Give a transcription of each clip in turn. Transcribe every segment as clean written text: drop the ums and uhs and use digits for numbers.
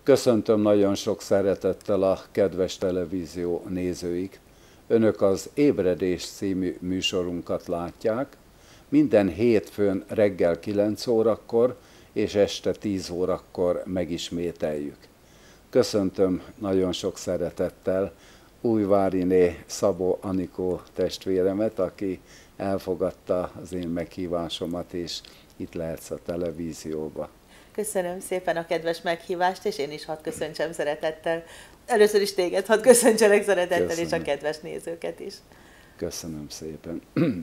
Köszöntöm nagyon sok szeretettel a kedves televízió nézőik. Önök az Ébredés című műsorunkat látják. Minden hétfőn reggel 9 órakor és este 10 órakor megismételjük. Köszöntöm nagyon sok szeretettel Újváriné Szabó Anikó testvéremet, aki elfogadta az én meghívásomat, és itt lehetsz a televízióba. Köszönöm szépen a kedves meghívást, és én is hadd köszöntsem szeretettel. Először is téged hadd köszöntselek szeretettel, köszönöm. És a kedves nézőket is. Köszönöm szépen.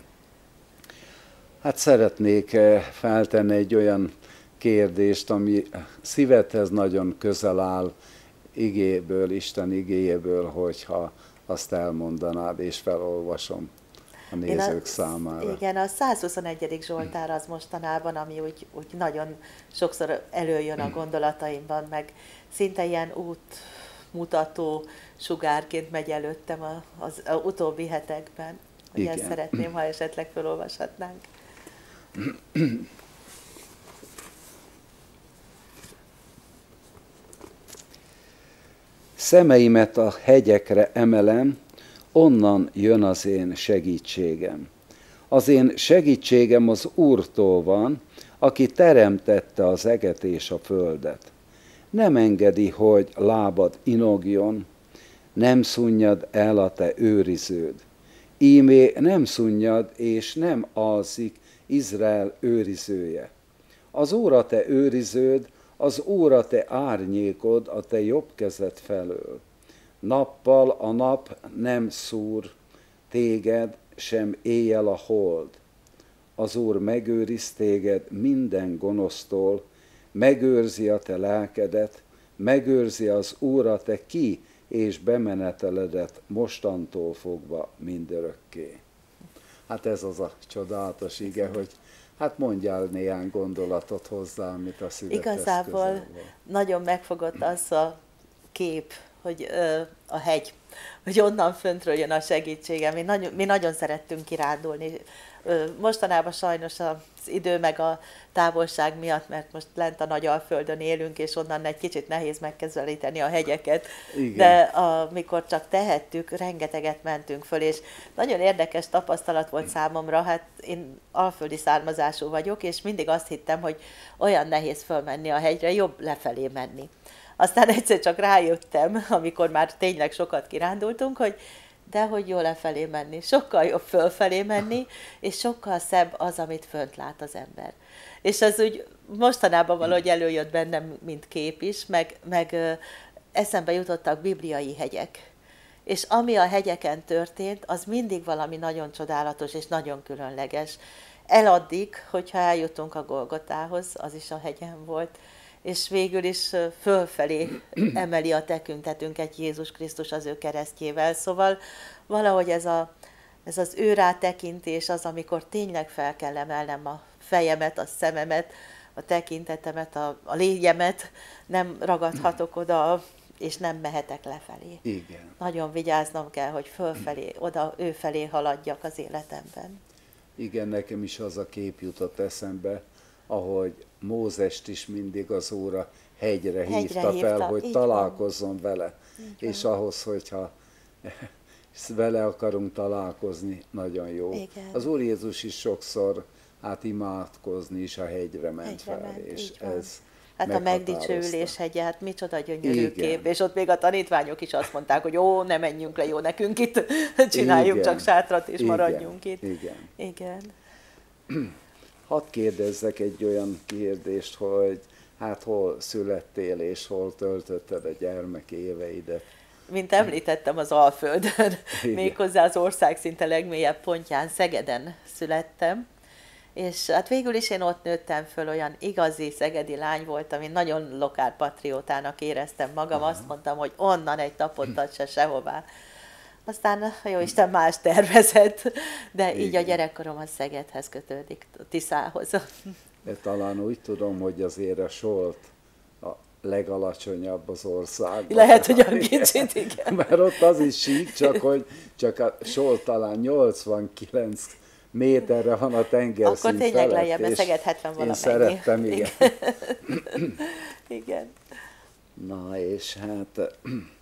Hát szeretnék feltenni egy olyan kérdést, ami szívedhez nagyon közel áll igéből, Isten igéjéből, hogyha azt elmondanád, és felolvasom a nézők számára. Igen, a 121. Zsoltár az mostanában, ami úgy nagyon sokszor előjön a gondolataimban, meg szinte ilyen útmutató sugárként megy előttem az utóbbi hetekben. Ugye ezt szeretném, ha esetleg felolvashatnánk. Szemeimet a hegyekre emelem, onnan jön az én segítségem. Az én segítségem az Úrtól van, aki teremtette az eget és a földet. Nem engedi, hogy lábad inogjon, nem szunnyad el a te őriződ. Íme nem szunnyad és nem alszik Izrael őrizője. Az Úr a te őriződ, az Úr a te árnyékod a te jobb kezed felől. Nappal a nap nem szúr téged, sem éjjel a hold. Az Úr megőriz téged minden gonosztól, megőrzi a te lelkedet, megőrzi az Úr a te ki- és bemeneteledet mostantól fogva mindörökké. Hát ez az a csodálatos ige, hogy hát mondjál néhány gondolatot hozzá, amit a szívedhez Igazából nagyon megfogott az a kép, hogy a hegy, hogy onnan föntről jön a segítségem. Mi nagyon szerettünk kirándulni. Mostanában sajnos az idő meg a távolság miatt, mert most lent a Nagyalföldön élünk, és onnan egy kicsit nehéz megközelíteni a hegyeket. Igen. De amikor csak tehettük, rengeteget mentünk föl, és nagyon érdekes tapasztalat volt számomra. Hát én alföldi származású vagyok, és mindig azt hittem, hogy olyan nehéz fölmenni a hegyre, jobb lefelé menni. Aztán egyszer csak rájöttem, amikor már tényleg sokat kirándultunk, hogy dehogy jó lefelé menni, sokkal jobb fölfelé menni, és sokkal szebb az, amit fönt lát az ember. És az úgy mostanában valahogy előjött bennem, mint kép is, meg eszembe jutottak bibliai hegyek. És ami a hegyeken történt, az mindig valami nagyon csodálatos és nagyon különleges. Eladdig, hogyha eljutunk a Golgotához, az is a hegyen volt, és végül is fölfelé emeli a tekintetünket Jézus Krisztus az ő keresztjével. Szóval valahogy ez az ő rátekintés az, amikor tényleg fel kell emelnem a fejemet, a szememet, a tekintetemet, a lényemet, nem ragadhatok oda, és nem mehetek lefelé. Igen. Nagyon vigyáznom kell, hogy fölfelé, oda ő felé haladjak az életemben. Igen, nekem is az a kép jutott eszembe, ahogy Mózest is mindig az Úr a hegyre hívta fel, hogy találkozzon vele. És ahhoz, hogyha vele akarunk találkozni, nagyon jó. Igen. Az Úr Jézus is sokszor imádkozni is a hegyre ment fel, és ez hát a megdicsőülés hegye, hát micsoda gyönyörű kép, és ott még a tanítványok is azt mondták, hogy ó, ne menjünk le, jó nekünk itt, csináljuk csak sátrat, és maradjunk itt. Igen. Hadd kérdezzek egy olyan kérdést, hogy hát hol születtél, és hol töltötted a gyermek éveidet? Mint említettem, az Alföldön, méghozzá az ország szinte legmélyebb pontján, Szegeden születtem, és hát végül is én ott nőttem föl, olyan igazi szegedi lány voltam, én nagyon lokálpatriótának éreztem magam, azt mondtam, hogy onnan egy tapottat se sehová. Aztán a Jóisten más tervezett, de így a gyerekkorom a Szegedhez kötődik, a Tiszához. Talán úgy tudom, hogy azért a Solt a legalacsonyabb az országban. Lehet, hogy a kicsit, igen. Mert ott az is sík, csak a Solt talán 89 méterre van a tengerszint felett. Akkor tényleg lejjebb, mert Szeged 70 valamennyi. Én szerettem, igen. Igen. Na és hát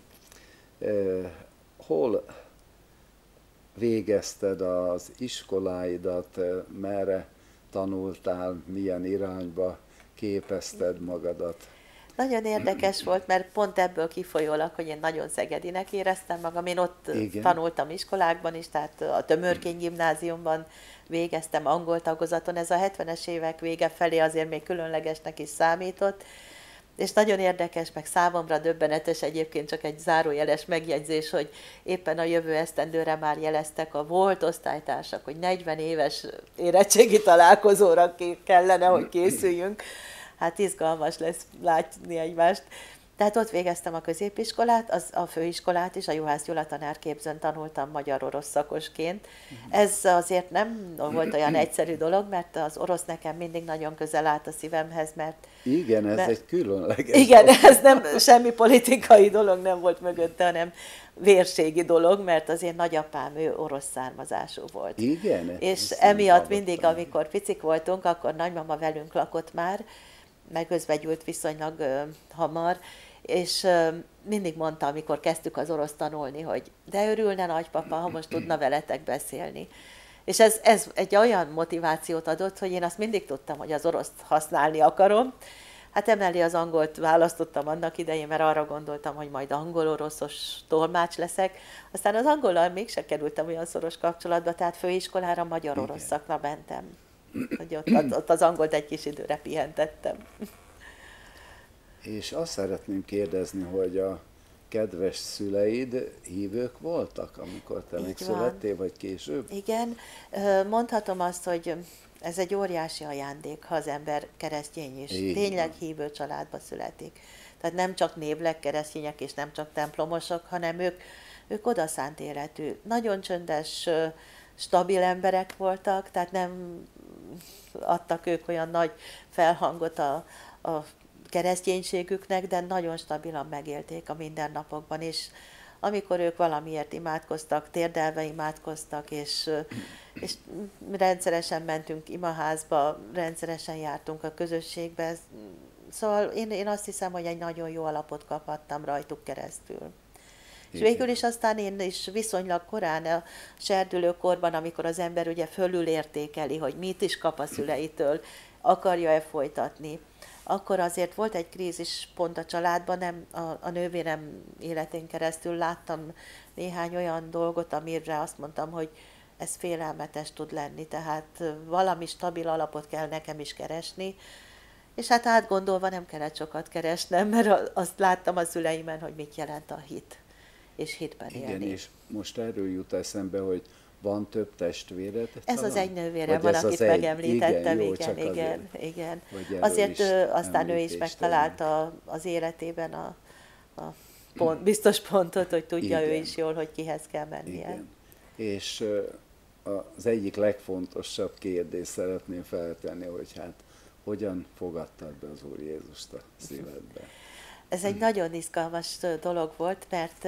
hol végezted az iskoláidat, merre tanultál, milyen irányba képezted magadat? Nagyon érdekes volt, mert pont ebből kifolyólag, hogy én nagyon szegedinek éreztem magam. Én ott Igen. tanultam iskolákban is, tehát a Tömörkény gimnáziumban végeztem angol tagozaton. Ez a 70-es évek vége felé azért még különlegesnek is számított. És nagyon érdekes, meg számomra döbbenetes egyébként csak egy zárójeles megjegyzés, hogy éppen a jövő esztendőre már jeleztek a volt osztálytársak, hogy 40 éves érettségi találkozóra kellene, hogy készüljünk. Hát izgalmas lesz látni egymást. Tehát ott végeztem a középiskolát, a főiskolát is, a Juhász Gyula tanárképzőn tanultam magyar-orosz szakosként. Ez azért nem volt olyan egyszerű dolog, mert az orosz nekem mindig nagyon közel állt a szívemhez, mert... Igen, ez egy különleges Igen, ez nem semmi politikai dolog nem volt mögötte, hanem vérségi dolog, mert az én nagyapám, ő orosz származású volt. Igen? És emiatt mindig, amikor picik voltunk, akkor nagymama velünk lakott már, meg özvegyült viszonylag hamar, és mindig mondta, amikor kezdtük az orosz tanulni, hogy de örülne nagypapa, ha most tudna veletek beszélni. És ez egy olyan motivációt adott, hogy én azt mindig tudtam, hogy az oroszt használni akarom. Hát emellé az angolt választottam annak idején, mert arra gondoltam, hogy majd angol-oroszos tolmács leszek. Aztán az angollal mégse kerültem olyan szoros kapcsolatba, tehát főiskolára magyar-orosz szakra mentem. Hogy ott az angolt egy kis időre pihentettem. És azt szeretném kérdezni, hogy a kedves szüleid hívők voltak, amikor te megszülettél, vagy később? Igen, mondhatom azt, hogy ez egy óriási ajándék, ha az ember keresztény is. Igen. Tényleg hívő családba születik. Tehát nem csak névleg keresztények és nem csak templomosok, hanem ők odaszánt életű. Nagyon csöndes, stabil emberek voltak, tehát nem adtak ők olyan nagy felhangot a kereszténységüknek, de nagyon stabilan megélték a mindennapokban, és amikor ők valamiért imádkoztak, térdelve imádkoztak, és rendszeresen mentünk imaházba, rendszeresen jártunk a közösségbe. Szóval én azt hiszem, hogy egy nagyon jó alapot kaphattam rajtuk keresztül. És végül is aztán én is viszonylag korán, a serdülőkorban, amikor az ember ugye fölülértékeli, hogy mit is kap a szüleitől, akarja-e folytatni, akkor azért volt egy krízispont a családban, nem a nővérem életén keresztül láttam néhány olyan dolgot, amire azt mondtam, hogy ez félelmetes tud lenni, tehát valami stabil alapot kell nekem is keresni, és hát átgondolva nem kellett sokat keresnem, mert azt láttam a szüleimen, hogy mit jelent a hit, és hitben élni. Igen, és most erről jut eszembe, hogy van több testvéred? Ez talán? az egy nővérem van, akit megemlítettem, igen. Azért aztán ő is megtalálta az életében a biztos pontot, hogy tudja ő is jól, hogy kihez kell mennie. Igen. És az egyik legfontosabb kérdést szeretném feltenni, hogy hát hogyan fogadtad be az Úr Jézust a szívedbe? Ez egy nagyon izgalmas dolog volt, mert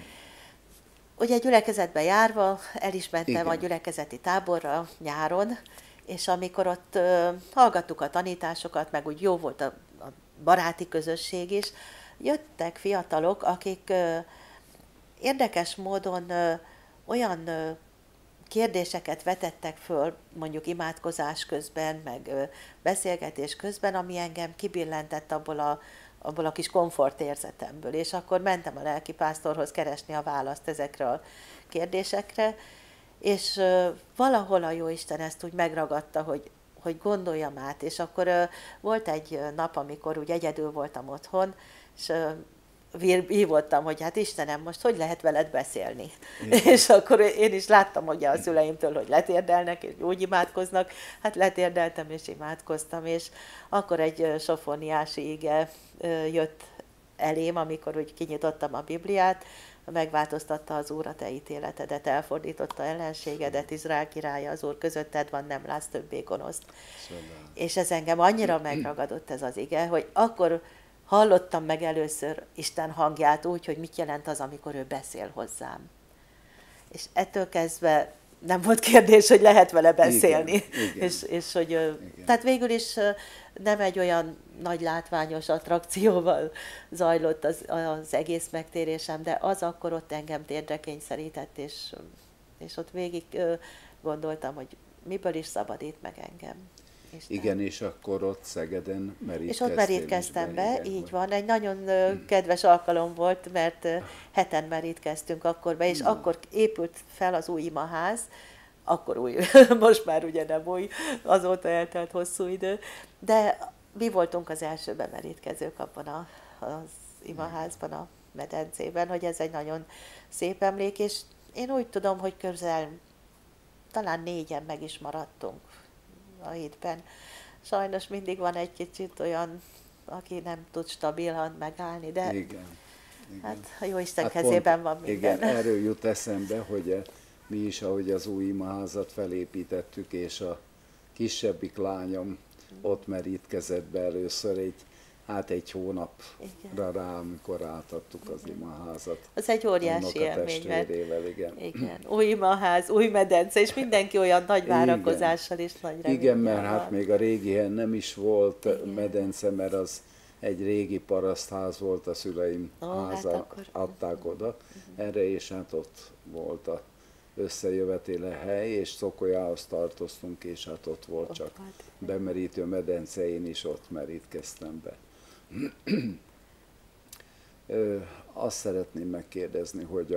ugye gyülekezetbe járva el is mentem a gyülekezeti táborra nyáron, és amikor ott hallgattuk a tanításokat, meg úgy jó volt a baráti közösség is, jöttek fiatalok, akik érdekes módon olyan kérdéseket vetettek föl, mondjuk imádkozás közben, meg beszélgetés közben, ami engem kibillentett abból a kis komfortérzetemből, és akkor mentem a lelkipásztorhoz keresni a választ ezekre a kérdésekre, és valahol a Jóisten ezt úgy megragadta, hogy gondoljam át, és akkor volt egy nap, amikor úgy egyedül voltam otthon, és hívottam, hogy hát Istenem, most hogy lehet veled beszélni? És akkor én is láttam ugye a szüleimtől, hogy letérdelnek, és úgy imádkoznak, hát letérdeltem és imádkoztam, és akkor egy sofóniási ige jött elém, amikor úgy kinyitottam a Bibliát, megváltoztatta az Úr a te ítéletedet, elfordította ellenségedet, Izrael királya, az Úr közötted van, nem látsz többé gonoszt. És ez engem annyira megragadott ez az ige, hogy akkor hallottam meg először Isten hangját úgy, hogy mit jelent az, amikor ő beszél hozzám. És ettől kezdve nem volt kérdés, hogy lehet vele beszélni. Igen. És hogy, tehát végül is nem egy olyan nagy látványos attrakcióval zajlott az egész megtérésem, de az akkor ott engem térdre kényszerített, és ott végig gondoltam, hogy miből is szabadít meg engem. Isten. Igen, és akkor ott Szegeden merítkeztél. És ott merítkeztem be, így van. Egy nagyon kedves alkalom volt, mert heten merítkeztünk akkor be, és akkor épült fel az új imaház, akkor új, most már ugye nem új, azóta eltelt hosszú idő, de mi voltunk az első bemerítkezők abban az imaházban, a medencében, hogy ez egy nagyon szép emlék, és én úgy tudom, hogy közel talán 4-en meg is maradtunk a hétben. Sajnos mindig van egy kicsit olyan, aki nem tud stabilan megállni, de igen. hát a Jóisten kezében van minden. Igen, erről jut eszembe, hogy mi is, ahogy az új imaházat felépítettük, és a kisebbik lányom ott merítkezett be először egy hónapra rá, amikor átadtuk az imaházat. Az egy óriási élmény, mert igen. Új imaház, új medence, és mindenki olyan nagy várakozással és nagy reménnyel. Igen, mert hát még a régihen nem is volt medence, mert az egy régi parasztház volt, a szüleim háza, hát akkor adták oda erre, és hát ott volt a összejövetele hely, és Szokolyához tartoztunk, és hát ott volt csak bemerítő medence, én is ott merítkeztem be. Azt szeretném megkérdezni, hogy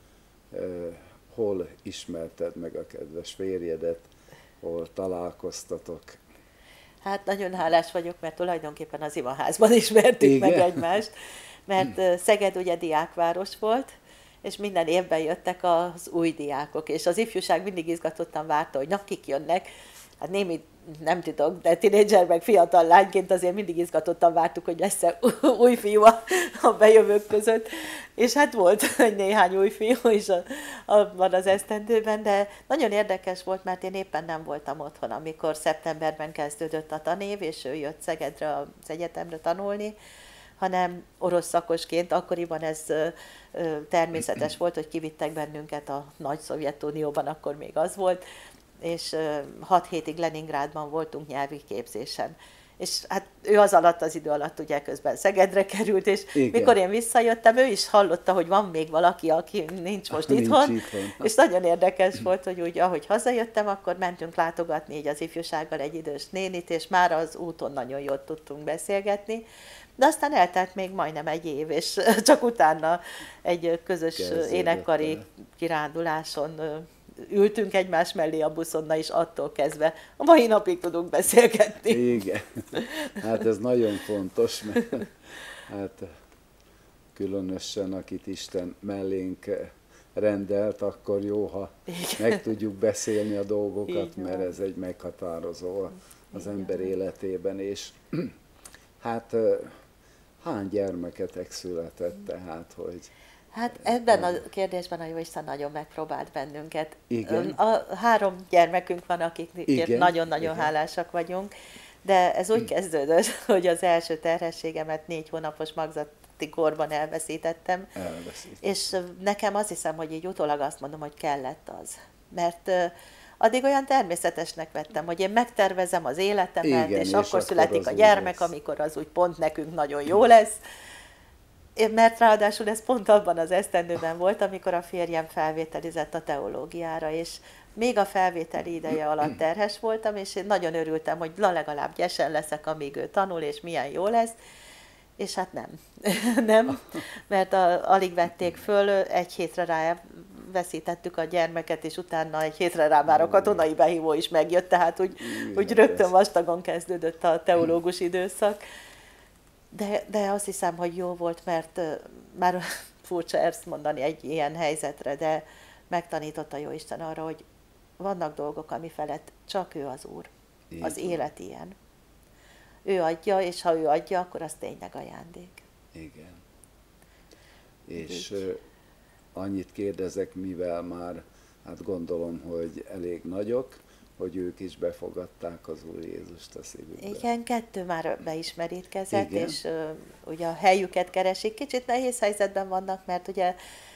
hol ismerted meg a kedves férjedet, hol találkoztatok? Hát nagyon hálás vagyok, mert tulajdonképpen az imaházban ismertük meg egymást, mert Szeged ugye diákváros volt, és minden évben jöttek az új diákok, és az ifjúság mindig izgatottan várta, hogy na, kik jönnek. Hát némi, nem tudok, de tínédzser meg fiatal lányként azért mindig izgatottan vártuk, hogy lesz-e új fiú a bejövők között. És hát volt egy néhány új fiú is abban az esztendőben, de nagyon érdekes volt, mert én éppen nem voltam otthon, amikor szeptemberben kezdődött a tanév, és ő jött Szegedre az egyetemre tanulni, hanem orosz szakosként, akkoriban ez természetes volt, hogy kivittek bennünket a nagy Szovjetunióban, akkor még az volt, és 6 hétig Leningrádban voltunk nyelvi képzésen. És hát ő az alatt, az idő alatt ugye közben Szegedre került, és mikor én visszajöttem, ő is hallotta, hogy van még valaki, aki nincs most itthon, és nagyon érdekes volt, hogy úgy, ahogy hazajöttem, akkor mentünk látogatni így az ifjúsággal egy idős nénit, és már az úton nagyon jól tudtunk beszélgetni, de aztán eltelt még majdnem egy év, és csak utána egy közös énekkari kiránduláson ültünk egymás mellé a buszon, és attól kezdve a mai napig tudunk beszélgetni. Igen, hát ez nagyon fontos, mert hát különösen akit Isten mellénk rendelt, akkor jó, ha meg tudjuk beszélni a dolgokat, mert ez egy meghatározó az ember életében, és hát hány gyermeketek született tehát, hogy... Hát ebben a kérdésben a Jóisten nagyon megpróbált bennünket. Igen. A 3 gyermekünk van, akikért nagyon-nagyon hálásak vagyunk, de ez úgy kezdődött, hogy az első terhességemet 4 hónapos magzati korban elveszítettem. És nekem azt hiszem, hogy így utólag azt mondom, hogy kellett az. Mert addig olyan természetesnek vettem, hogy én megtervezem az életemet, és akkor születik a gyermek, amikor az úgy pont nekünk nagyon jó lesz. Mert ráadásul ez pont abban az esztendőben volt, amikor a férjem felvételizett a teológiára, és még a felvételi ideje alatt terhes voltam, és én nagyon örültem, hogy legalább gyesen leszek, amíg ő tanul, és milyen jó lesz. És hát nem. Nem, mert alig vették föl, 1 hétre rá veszítettük a gyermeket, és utána 1 hétre rá már a katonai behívó is megjött, tehát úgy rögtön vastagon kezdődött a teológus időszak. De azt hiszem, hogy jó volt, mert már furcsa ezt mondani egy ilyen helyzetre, de megtanította Jóisten arra, hogy vannak dolgok, ami felett csak ő az Úr. Az élet ilyen. Ő adja, és ha ő adja, akkor az tényleg ajándék. Igen. És annyit kérdezek, mivel már, hát gondolom, hogy elég nagyok, hogy ők is befogadták az Úr Jézust a szívükbe. Igen, 2 már beismerítkezett, és ugye a helyüket keresik. Kicsit nehéz helyzetben vannak, mert ugye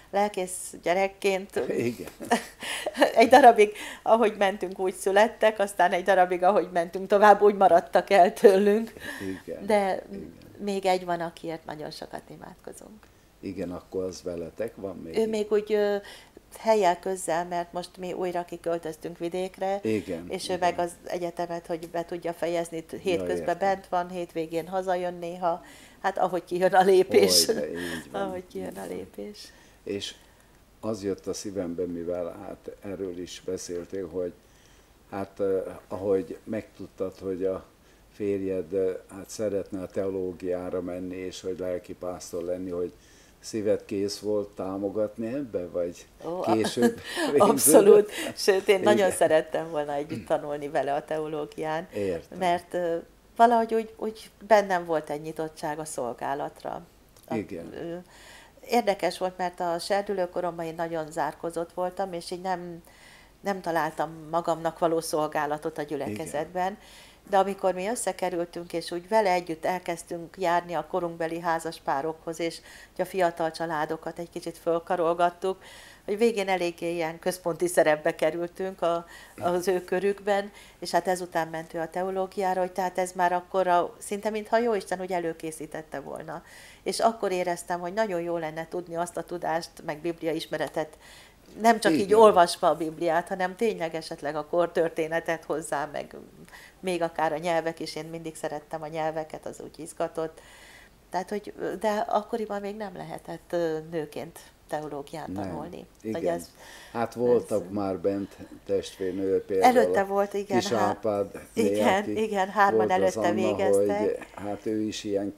lelkész gyerekként Igen. egy darabig, ahogy mentünk, úgy születtek, aztán egy darabig, ahogy mentünk tovább, úgy maradtak el tőlünk. Igen. De Igen. még egy van, akiért nagyon sokat imádkozunk. Igen, akkor az veletek van még? Ő még úgy helyjel közzel, mert most mi újra kiköltöztünk vidékre, Igen, és igen. ő meg az egyetemet, hogy be tudja fejezni, hétközben értem. bent van, hétvégén hazajön néha, hát ahogy kijön a lépés. Hogyne, így van. Ahogy kijön a lépés. És az jött a szívembe, mivel hát erről is beszéltél, hogy hát ahogy megtudtad, hogy a férjed hát szeretne a teológiára menni, és hogy lelkipásztor lenni, hogy szíved kész volt támogatni ebbe, vagy később? Abszolút. Sőt, én nagyon Igen. szerettem volna együtt tanulni vele a teológián, Értem. mert valahogy úgy bennem volt egy nyitottság a szolgálatra. Igen. Érdekes volt, mert a serdülőkoromban én nagyon zárkózott voltam, és így nem találtam magamnak való szolgálatot a gyülekezetben. Igen. De amikor mi összekerültünk, és úgy vele együtt elkezdtünk járni a korunkbeli házaspárokhoz, és a fiatal családokat egy kicsit fölkarolgattuk, hogy végén eléggé ilyen központi szerepbe kerültünk az ő körükben, és hát ezután ment ő a teológiára, hogy tehát ez már akkor szinte mintha Jóisten úgy előkészítette volna. És akkor éreztem, hogy nagyon jó lenne tudni azt a tudást, meg Biblia ismeretet, nem csak így olvasva a Bibliát, hanem tényleg esetleg a kortörténetet hozzá, meg még akár a nyelvek is, én mindig szerettem a nyelveket, az úgy izgatott. Tehát, de akkoriban még nem lehetett nőként teológiát tanulni. Igen. Hát voltak már bent testvérnő, például előtte volt, igen. Kis Árpád, Igen, hárman előtte végeztek. Hogy, hát ő is ilyen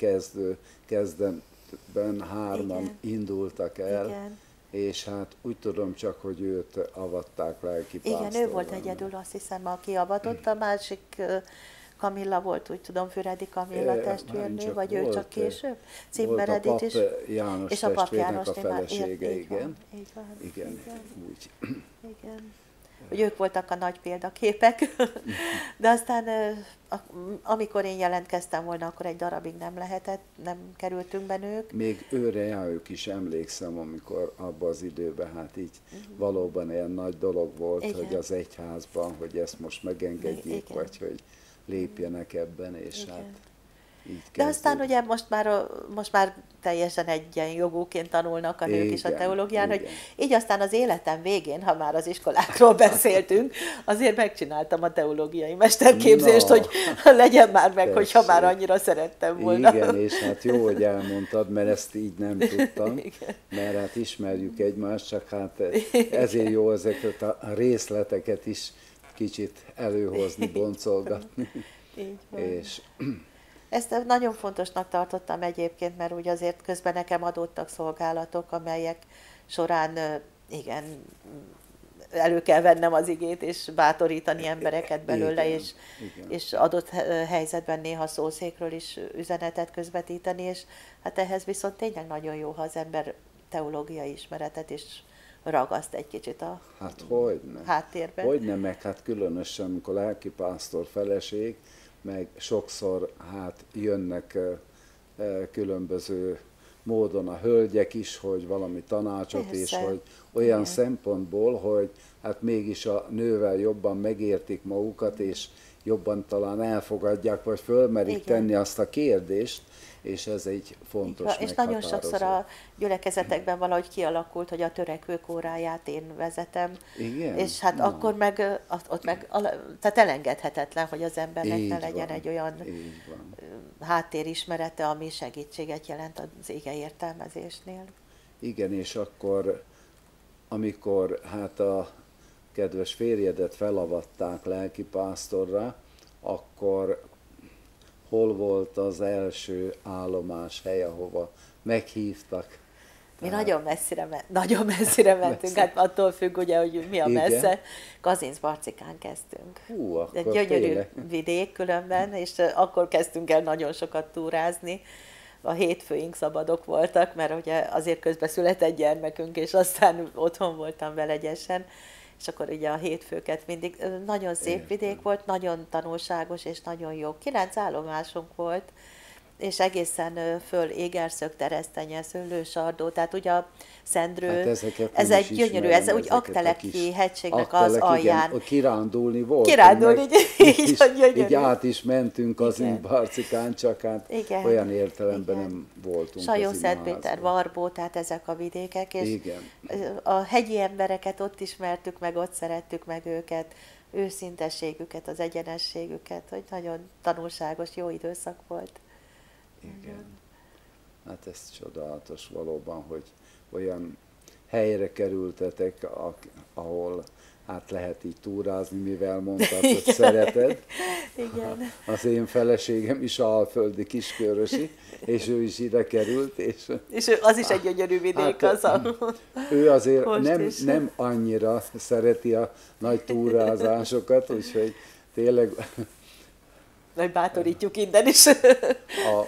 kezdetben hárman indultak el. Igen. És hát úgy tudom csak, hogy őt avatták lelkipásztorra. Igen, ő volt egyedül, azt hiszem, aki avatott, a másik Kamilla volt, úgy tudom, Füredi Kamilla testvérnő, vagy ő csak később? Volt a pap is, János és a pap testvérnek a Jánosné felesége, igen. Igen, úgy. Igen. Hogy ők voltak a nagy példaképek, de aztán amikor én jelentkeztem volna, akkor egy darabig nem lehetett, nem kerültünk be nők. Még ők is emlékszem, amikor abban az időben, hát így valóban ilyen nagy dolog volt, igen. Hogy az egyházban, hogy ezt most megengedjék, igen. Vagy hogy lépjenek ebben, és igen. Hát így de aztán ugye most már teljesen egyenjogúként tanulnak a nők igen, is a teológián, igen. Hogy így aztán az életem végén, ha már az iskolákról beszéltünk, azért megcsináltam a teológiai mesterképzést, hogy legyen már meg, hogyha már annyira szerettem volna. Igen, és hát jó, hogy elmondtad, mert ezt így nem tudtam, igen. Mert hát ismerjük egymást, csak hát ezért jó ezeket a részleteket is kicsit előhozni, boncolgatni. Így van. És ezt nagyon fontosnak tartottam egyébként, mert úgy azért közben nekem adódtak szolgálatok, amelyek során igen, elő kell vennem az igét, és bátorítani embereket belőle, igen, és adott helyzetben néha szószékről is üzenetet közvetíteni, és hát ehhez viszont tényleg nagyon jó, ha az ember teológiai ismeretet is ragaszt egy kicsit a háttérben. Hogyne, meg hát különösen, amikor lelkipásztor feleség, meg sokszor hát jönnek különböző módon a hölgyek is, hogy valami tanácsot, persze. És hogy olyan igen. Szempontból, hogy hát mégis a nővel jobban megértik magukat, és jobban talán elfogadják, vagy fölmerik igen. Tenni azt a kérdést, és ez egy fontos és nagyon sokszor a gyülekezetekben valahogy kialakult, hogy a törekvők óráját én vezetem, igen? És hát akkor meg, ott meg tehát elengedhetetlen, hogy az embernek így ne legyen van. Egy olyan háttérismerete, ami segítséget jelent az ige értelmezésnél. Igen, és akkor, amikor hát a kedves férjedet felavatták lelkipásztorra, akkor hol volt az első állomás hely, ahova meghívtak? Mi nagyon messzire mentünk, hát attól függ ugye, hogy mi a messze. Kazincbarcikán kezdtünk. Akkor egy gyönyörű tényleg. Vidék különben, és akkor kezdtünk el nagyon sokat túrázni. A hétfőink szabadok voltak, mert ugye azért közben született gyermekünk, és aztán otthon voltam velegyesen. És akkor ugye a hétfőket mindig, nagyon szép vidék volt, nagyon tanulságos és nagyon jó. 9 állomásunk volt, és egészen föl Égerszög, Teresztenye, Szőlősardó, tehát ugye a Szendrő, Hát ez egy gyönyörű, ez úgy Aggteleki hegységnek az alján. Igen, kirándulni volt. Kirándulni, így gyönyörű. Így át is mentünk az Igen. Imbarcikán, csak hát Igen. olyan értelemben Igen. nem voltunk Sajó, az Szentpéter, Varbó, tehát ezek a vidékek, és Igen. a hegyi embereket ott ismertük meg, ott szerettük meg őket, őszintességüket, az egyenességüket, hogy nagyon tanulságos, jó időszak volt. Igen. Hát ez csodálatos valóban, hogy olyan helyre kerültetek, ahol hát lehet így túrázni, mivel mondtad, hogy szereted. Igen. Az én feleségem is alföldi kiskörösi, és ő is ide került. És az is egy gyönyörű vidék, hát, az ő azért most nem annyira szereti a nagy túrázásokat, úgyhogy tényleg Nagy bátorítjuk innen is. a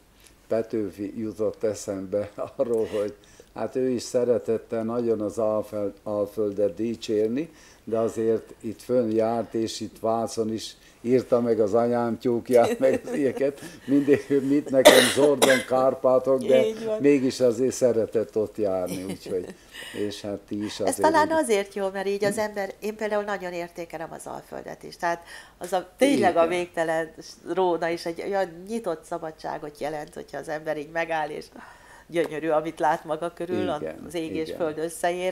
Petőfi jutott eszembe arról, hogy hát ő is szeretette nagyon az Alföldet dicsérni, de azért itt fönn járt, és itt Vácon is írta meg az anyám tyúkját, meg az ilyeket. Mindig mit nekem Zordon, Kárpátok, de mégis azért szeretett ott járni, úgyhogy, és hát ti is azért. Ez talán azért jó, mert így az ember, én például nagyon értékelem az Alföldet is, tehát az tényleg a végtelen róna is egy olyan nyitott szabadságot jelent, hogyha az ember így megáll, és gyönyörű, amit lát maga körül, Igen, az ég és igen. föld összeér.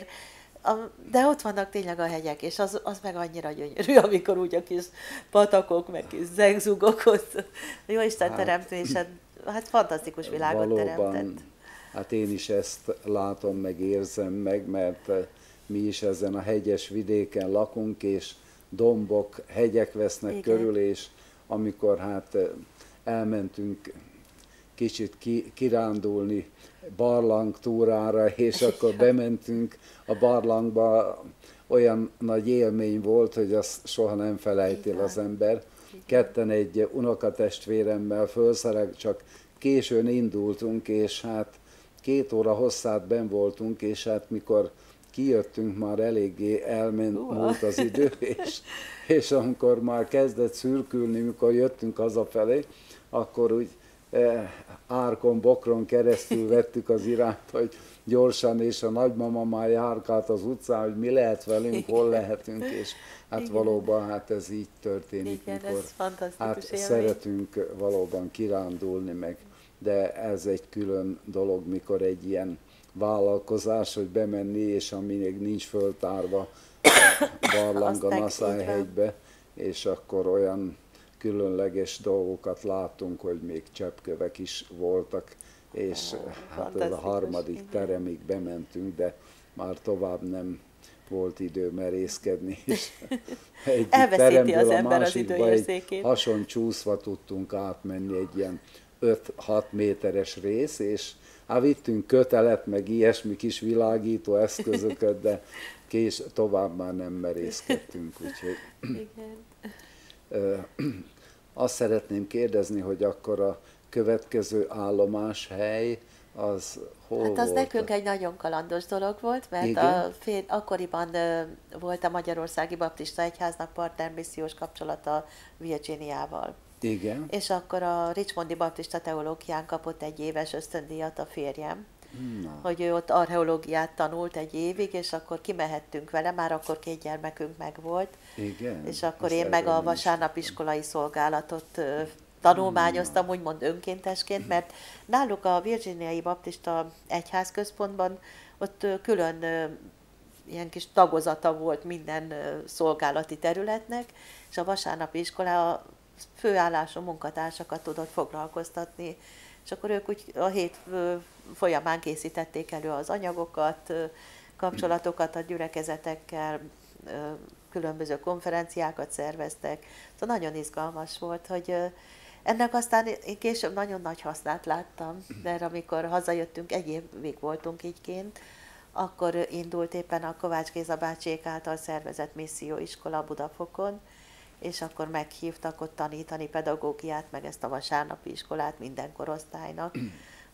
De ott vannak tényleg a hegyek, és az meg annyira gyönyörű, amikor úgy a kis patakok, meg kis zegzugok ott. Jó Isten teremtésen, hát fantasztikus világot valóban, teremtett. Hát én is ezt látom, meg érzem meg, mert mi is ezen a hegyes vidéken lakunk, és dombok, hegyek vesznek Igen. körül, és amikor hát elmentünk kicsit kirándulni barlangtúrára, és akkor bementünk a barlangba, olyan nagy élmény volt, hogy azt soha nem felejtél az ember. Ketten egy unokatestvéremmel csak későn indultunk, és hát 2 óra hosszát benn voltunk, és hát mikor kijöttünk, már eléggé elment az idő, és amikor már kezdett szürkülni, mikor jöttünk hazafelé, akkor úgy árkon, bokron keresztül vettük az irányt, hogy gyorsan, és a nagymama már járkált az utcán, hogy mi lehet velünk, hol lehetünk, és hát igen. Valóban hát ez így történik, igen, mikor ez fantasztikus hát élmény. szeretünk valóban kirándulni meg, de ez egy külön dolog, mikor egy ilyen vállalkozás, hogy bemenni, és ami még nincs föltárva a barlang a Naszályhegybe, és akkor olyan különleges dolgokat láttunk, hogy még cseppkövek is voltak, és hát a 3. teremig bementünk, de már tovább nem volt idő merészkedni, és egyik teremből a másikba egy hason csúszva tudtunk átmenni egy ilyen 5-6 méteres rész, és hát vittünk kötelet, meg ilyesmi kis világító eszközöket, de tovább már nem merészkedtünk, úgyhogy... Igen. Azt szeretném kérdezni, hogy akkor a következő állomáshely az hol volt? Hát az nekünk egy nagyon kalandos dolog volt, mert akkoriban volt a Magyarországi Baptista Egyháznak partnermissziós kapcsolata Virginiával. Igen. És akkor a Richmondi Baptista Teológián kapott egy éves ösztöndíjat a férjem, hogy ő ott archeológiát tanult egy évig, és akkor kimehettünk vele, már akkor 2 gyermekünk megvolt. Igen. És akkor én meg a vasárnapiskolai szolgálatot tanulmányoztam, úgymond önkéntesként, mert náluk a Virginiai Baptista Egyházközpontban ott külön ilyen kis tagozata volt minden szolgálati területnek, és a vasárnapi iskola a főállású munkatársakat tudott foglalkoztatni, és akkor ők úgy a hét folyamán készítették elő az anyagokat, kapcsolatokat a gyülekezetekkel, különböző konferenciákat szerveztek. Szóval nagyon izgalmas volt, hogy ennek aztán én később nagyon nagy hasznát láttam, mert amikor hazajöttünk, 1 évig voltunk így kint, akkor indult éppen a Kovács Géza bácsiék által szervezett misszióiskola Budafokon, és akkor meghívtak ott tanítani pedagógiát, meg ezt a vasárnapi iskolát minden korosztálynak,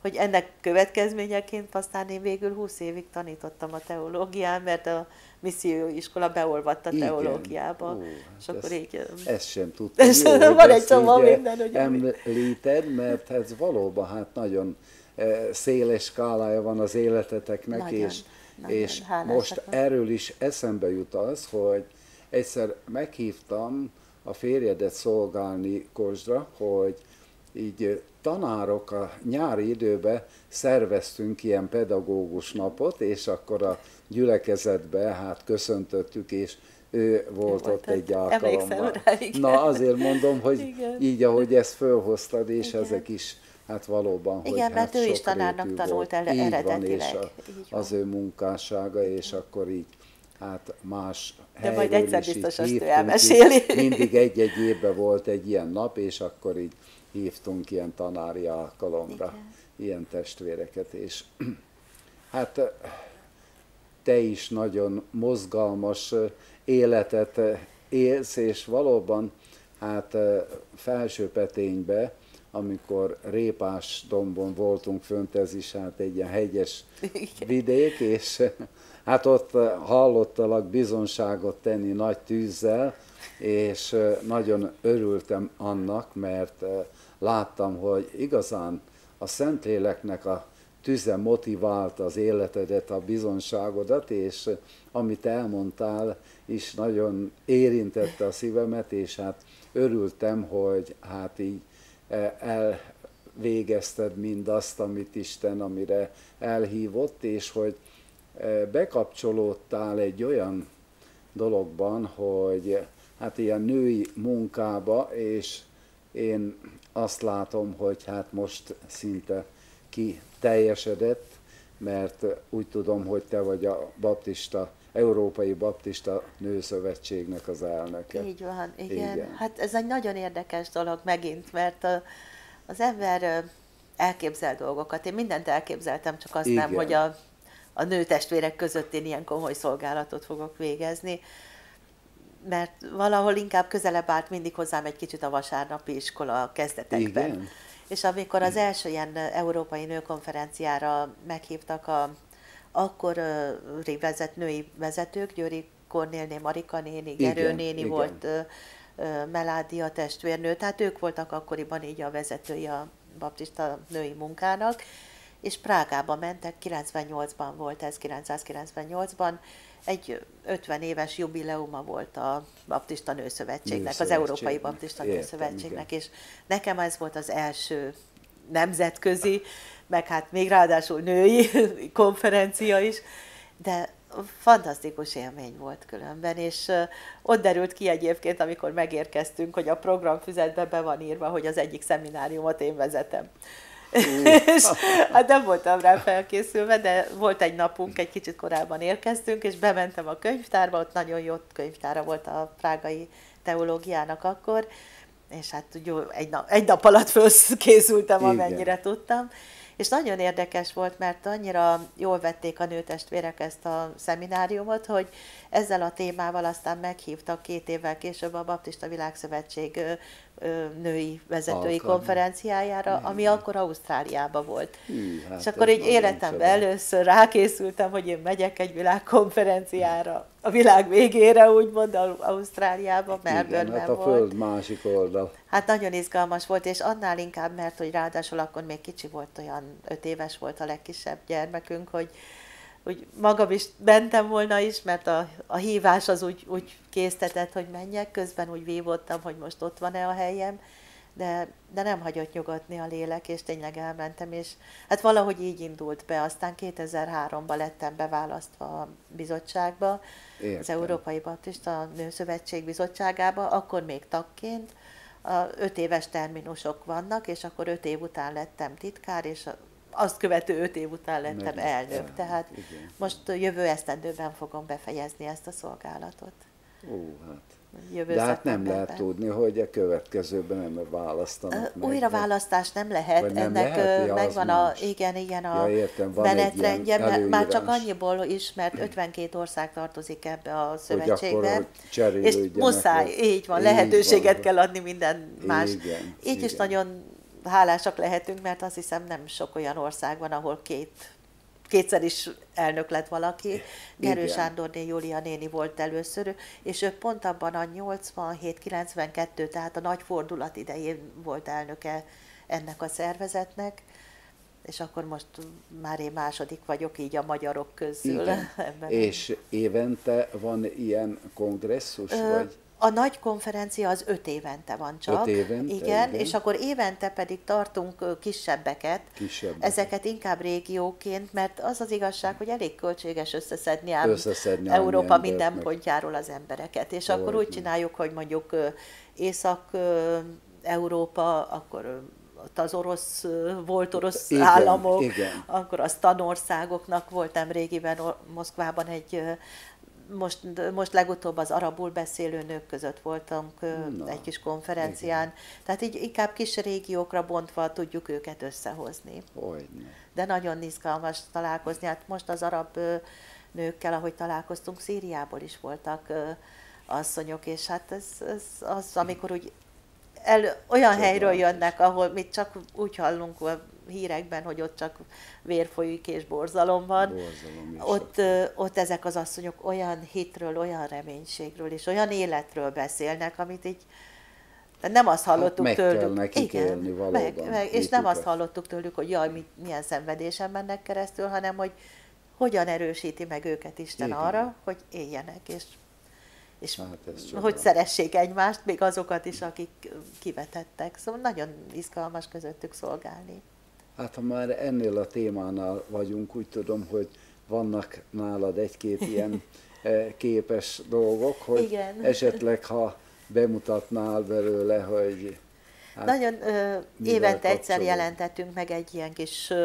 hogy ennek következményeként aztán én végül 20 évig tanítottam a teológián, mert a misszióiskola beolvadt a teológiába. Ó, És akkor így... Ezt sem tudtam. Jó, van egy csomó minden, hogy... Említed, mert ez valóban hát nagyon széles skálája van az életeteknek, nagyon, és most erről is eszembe jut az, hogy egyszer meghívtam a férjedet szolgálni Kolozsra, hogy így tanárok a nyári időben szerveztünk ilyen pedagógus napot, és akkor a gyülekezetbe hát köszöntöttük, és ő volt ott egy alkalommal. Na azért mondom, hogy igen. Így, ahogy ezt fölhoztad, és igen. Ezek is hát valóban, igen, hogy mert hát ő is tanárnak tanult eredetileg. Az ő munkássága, és akkor így hát más de majd egyszer biztos azt ő elmeséli. Mindig egy-egy évben volt egy ilyen nap, és akkor így hívtunk ilyen tanári alkalomra, igen. Ilyen testvéreket, és hát te is nagyon mozgalmas életet élsz, és valóban hát Felsőpeténybe, amikor Répásdombon voltunk fönt, ez is hát egy ilyen hegyes vidék, és hát ott hallottalak bizonságot tenni nagy tűzzel, és nagyon örültem annak, mert láttam, hogy igazán a Szentléleknek a tüze motiválta az életedet, a bizonságodat, és amit elmondtál is nagyon érintette a szívemet, és hát örültem, hogy hát így elvégezted mindazt, amit Isten, amire elhívott, és hogy bekapcsolódtál egy olyan dologban, hogy hát ilyen női munkába, és én azt látom, hogy hát most szinte kiteljesedett, mert úgy tudom, hogy te vagy a Európai Baptista Nőszövetségnek az elnöke. Így van, igen. Hát ez egy nagyon érdekes dolog megint, mert az ember elképzel dolgokat. Én mindent elképzeltem, csak azt igen. Nem, hogy a nőtestvérek között én ilyen komoly szolgálatot fogok végezni, mert valahol inkább közelebb állt mindig hozzám egy kicsit a vasárnapi iskola kezdetekben. Igen. És amikor az első ilyen európai nőkonferenciára meghívtak akkori női vezetők, Győri Kornélné, Marika néni, Gerő néni volt, Meládia testvérnő, tehát ők voltak akkoriban így a vezetői a baptista női munkának, és Prágába mentek, 98-ban volt ez, 998-ban, egy 50 éves jubileuma volt a Baptista Nőszövetségnek, az Európai Baptista Nőszövetségnek, és nekem ez volt az első nemzetközi, meg hát még ráadásul női konferencia is, de fantasztikus élmény volt különben, és ott derült ki egyébként, amikor megérkeztünk, hogy a programfüzetben be van írva, hogy az egyik szemináriumot én vezetem. És hát nem voltam rá felkészülve, de volt egy napunk, egy kicsit korábban érkeztünk, és bementem a könyvtárba, ott nagyon jó könyvtára volt a prágai teológiának akkor, és hát jó, egy nap alatt fölkészültem, amennyire tudtam. És nagyon érdekes volt, mert annyira jól vették a nőtestvérek ezt a szemináriumot, hogy ezzel a témával aztán meghívtak 2 évvel később a Baptista Világszövetség női vezetői konferenciájára, ami akkor Ausztráliában volt. Hát és akkor így életemben először rákészültem, hogy én megyek egy világkonferenciára a világ végére, úgymond Ausztráliába, Melbourne-ben hát a föld másik oldal. Hát nagyon izgalmas volt, és annál inkább, mert hogy ráadásul akkor még kicsi volt, olyan 5 éves volt a legkisebb gyermekünk, hogy magam is mentem volna is, mert a hívás az úgy késztetett, hogy menjek, közben úgy vívottam, hogy most ott van-e a helyem, de nem hagyott nyugodni a lélek, és tényleg elmentem, és hát valahogy így indult be. Aztán 2003-ban lettem beválasztva a bizottságba, értem. Az Európai Baptista Nőszövetség bizottságába, akkor még tagként. 5 éves terminusok vannak, és akkor 5 év után lettem titkár, és azt követő 5 év után lettem elnök. Tehát igen. Most jövő esztendőben fogom befejezni ezt a szolgálatot. Hát. De hát nem lehet tudni, hogy a következőben nem választanak meg. Újraválasztás nem lehet, ennek megvan a menetrendje, már csak annyiból is, mert 52 ország tartozik ebbe a szövetségbe, és muszáj, így van, lehetőséget kell adni minden más. Így is nagyon hálásak lehetünk, mert azt hiszem nem sok olyan ország van, ahol kétszer is elnök lett valaki. Gerő Sándorné Júlia néni volt először, és ő pont abban a 87-92, tehát a nagy fordulat idején volt elnöke ennek a szervezetnek, és akkor most már én második vagyok így a magyarok közül. És évente van ilyen kongresszus? Vagy? A nagy konferencia az 5 évente van csak. 5 évente? Igen, és akkor évente pedig tartunk kisebbeket. Ezeket inkább régióként, mert az az igazság, hogy elég költséges összeszedni Európa minden pontjáról az embereket. És akkor úgy csináljuk, hogy mondjuk Észak-Európa, akkor az volt orosz államok, akkor az tanországoknak volt nemrégiben Moszkvában most legutóbb az arabul beszélő nők között voltunk egy kis konferencián. Tehát így inkább kis régiókra bontva tudjuk őket összehozni. De nagyon izgalmas találkozni. Hát most az arab nőkkel, ahogy találkoztunk, Szíriából is voltak asszonyok, és hát ez az, amikor úgy olyan helyről jönnek, ahol mi csak úgy hallunk a hírekben, hogy ott csak vér folyik és borzalom van. Ott ezek az asszonyok olyan hitről, olyan reménységről és olyan életről beszélnek, amit így nem azt hallottuk tőlük. Meg kell nekik élni valóban. És nem azt hallottuk tőlük, hogy jaj, milyen szenvedésen mennek keresztül, hanem hogy hogyan erősíti meg őket Isten arra, hogy éljenek, és hogy szeressék egymást, még azokat is, akik kivetettek. Szóval nagyon izgalmas közöttük szolgálni. Hát ha már ennél a témánál vagyunk, úgy tudom, hogy vannak nálad egy-két ilyen képes dolgok, hogy esetleg ha bemutatnál belőle, hogy... Hát, nagyon évente egyszer jelentettünk meg egy ilyen kis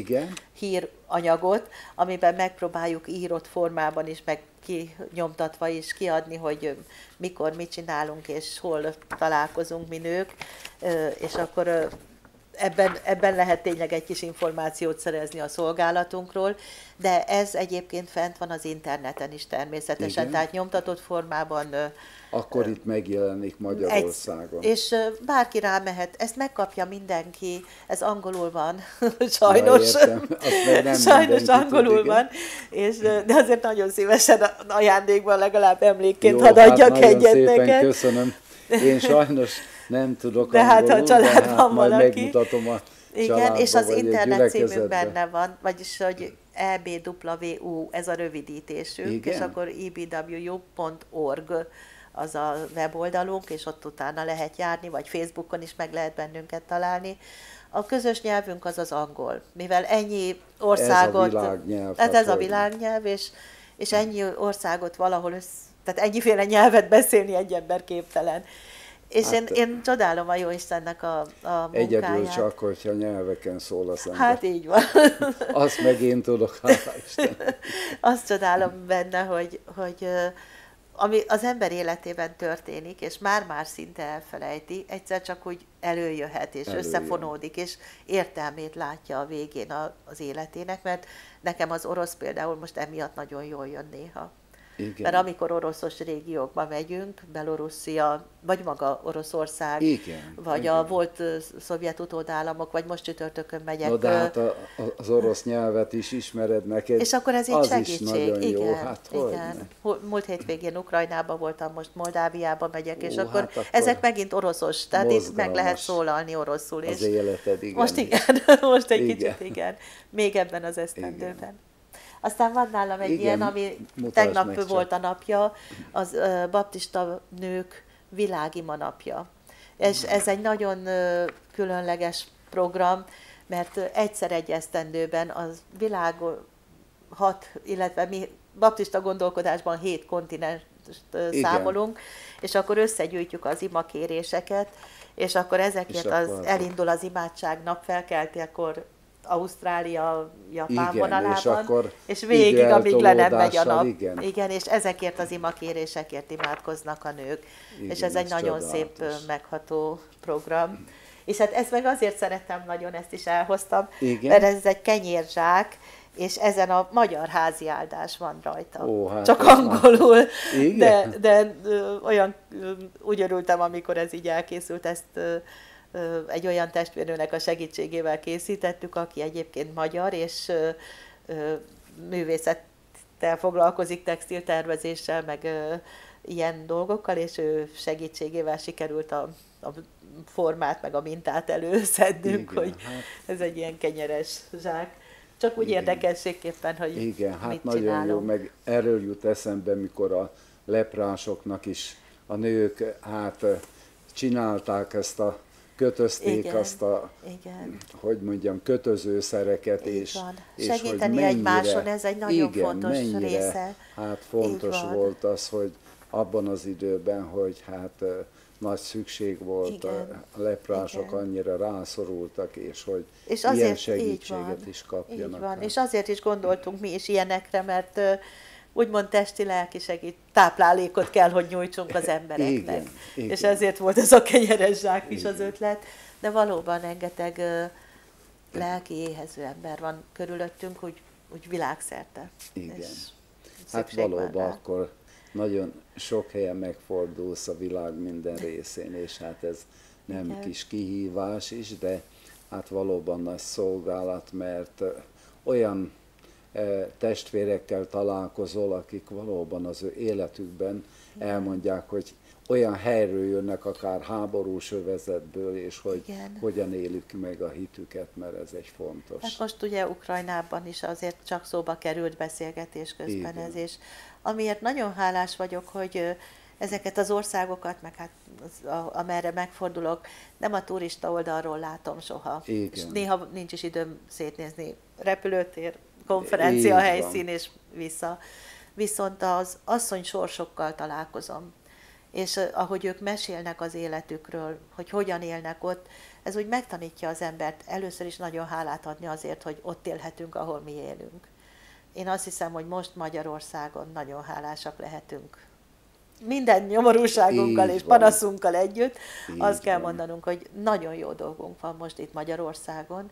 híranyagot, amiben megpróbáljuk írott formában is, meg kinyomtatva is kiadni, hogy mikor mit csinálunk, és hol találkozunk mi nők, és akkor ebben lehet tényleg egy kis információt szerezni a szolgálatunkról, de ez egyébként fent van az interneten is természetesen, tehát nyomtatott formában. Akkor itt megjelenik Magyarországon. És bárki rámehet, ezt megkapja mindenki, ez angolul van, sajnos. Sajnos angolul van, de azért nagyon szívesen ajándékban legalább emlékként hadd adjak egyet neked. Szépen köszönöm. Én sajnos nem tudok de angolul, hát, ha családban majd valaki. Megmutatom a igen, és az internet címünk benne van, vagyis, hogy EBWU, ez a rövidítésünk, és akkor ebwu.org az a weboldalunk, és ott utána lehet járni, vagy Facebookon is meg lehet bennünket találni. A közös nyelvünk az az angol, mivel ennyi országot... Ez a világnyelv. Ez a világnyelv, és ennyi országot valahol tehát ennyiféle nyelvet beszélni egy ember képtelen. És én csodálom a Jóistennek a munkáját. Egyedül csak, hogyha nyelveken szól az ember. Hát így van. Azt meg én tudok, hála Isten. Azt csodálom benne, hogy ami az ember életében történik, és már-már szinte elfelejti, egyszer csak úgy előjöhet, és összefonódik, és értelmét látja a végén az életének, mert nekem az orosz például most emiatt nagyon jól jön néha. Igen. Mert amikor oroszos régiókba megyünk, Belorusszia, vagy maga Oroszország, vagy a volt szovjet utódállamok, vagy most csütörtökön megyek. No, de hát az orosz nyelvet is ismered neked. És akkor ez így segítség. Is nagyon jó. Hát, igen. Múlt hétvégén Ukrajnában voltam, most Moldáviába megyek, és akkor ezek megint oroszos, tehát itt meg lehet szólalni oroszul. Az életed, igen. Most most egy kicsit igen. Még ebben az esztendőben. Aztán van nálam egy ilyen, ami tegnap volt a napja, az baptista nők világima napja. És ez egy nagyon különleges program, mert egyszer egy esztendőben az világ 6, illetve mi baptista gondolkodásban 7 kontinenst számolunk, és akkor összegyűjtjük az imakéréseket, és akkor ezekért elindul az imádságnap felkeltekor, Ausztrália, Japán vonalában, és végig, amíg le nem megy a nap. Igen, és ezekért az imakérésekért imádkoznak a nők. Igen, és ez egy nagyon szép, megható program. És hát ezt meg azért szeretem nagyon, ezt is elhoztam, mert ez egy kenyérzsák, és ezen a magyar háziáldás van rajta. Hát csak angolul, de olyan úgy örültem, amikor ez így elkészült, ezt egy olyan testvérnőnek a segítségével készítettük, aki egyébként magyar, és művészettel foglalkozik, textiltervezéssel, meg ilyen dolgokkal, és ő segítségével sikerült a formát, meg a mintát előszednünk, Igen, hogy hát, ez egy ilyen kenyeres zsák. Csak úgy igen. érdekességképpen, hogy Igen, hát mit nagyon jó, csinálunk. meg erről jut eszembe, mikor a leprásoknak is a nők csinálták ezt a, kötözték Igen, azt a, igen. hogy mondjam, kötözőszereket, Így és, van. és hogy Segíteni mennyire, egymáson, ez egy nagyon igen, fontos mennyire, része. hát Így fontos van. volt az, hogy abban az időben, hogy hát nagy szükség volt, Igen, a leprások igen. annyira rászorultak, és hogy És ilyen azért így segítséget van, is kapjanak. így van. Hát. És azért is gondoltunk mi is ilyenekre, mert úgymond testi-lelki táplálékot kell, hogy nyújtsunk az embereknek. Igen, igen. És ezért volt ez a kenyeres zsák is az ötlet. De valóban rengeteg lelki éhező ember van körülöttünk, úgy világszerte. Igen. És Hát szükség van valóban rá. akkor nagyon sok helyen megfordulsz a világ minden részén, és hát ez nem Igen. kis kihívás is, de hát valóban nagy szolgálat, mert olyan testvérekkel találkozol, akik valóban az ő életükben elmondják, hogy olyan helyről jönnek, akár háborús övezetből, és hogy Igen. hogyan élik meg a hitüket, mert ez egy fontos. Hát most ugye Ukrajnában is azért csak szóba került beszélgetés közben Igen. ez, és amiért nagyon hálás vagyok, hogy ezeket az országokat, meg hát amerre megfordulok, nem a turista oldalról látom soha. Igen. És néha nincs is időm szétnézni repülőtér, konferencia Így van. helyszín és vissza. Viszont az asszony sorsokkal találkozom. És ahogy ők mesélnek az életükről, hogy hogyan élnek ott, ez úgy megtanítja az embert először is nagyon hálát adni azért, hogy ott élhetünk, ahol mi élünk. Én azt hiszem, hogy most Magyarországon nagyon hálásak lehetünk. Minden nyomorúságunkkal Így és van. panaszunkkal együtt, Így azt kell van. mondanunk, hogy nagyon jó dolgunk van most itt Magyarországon.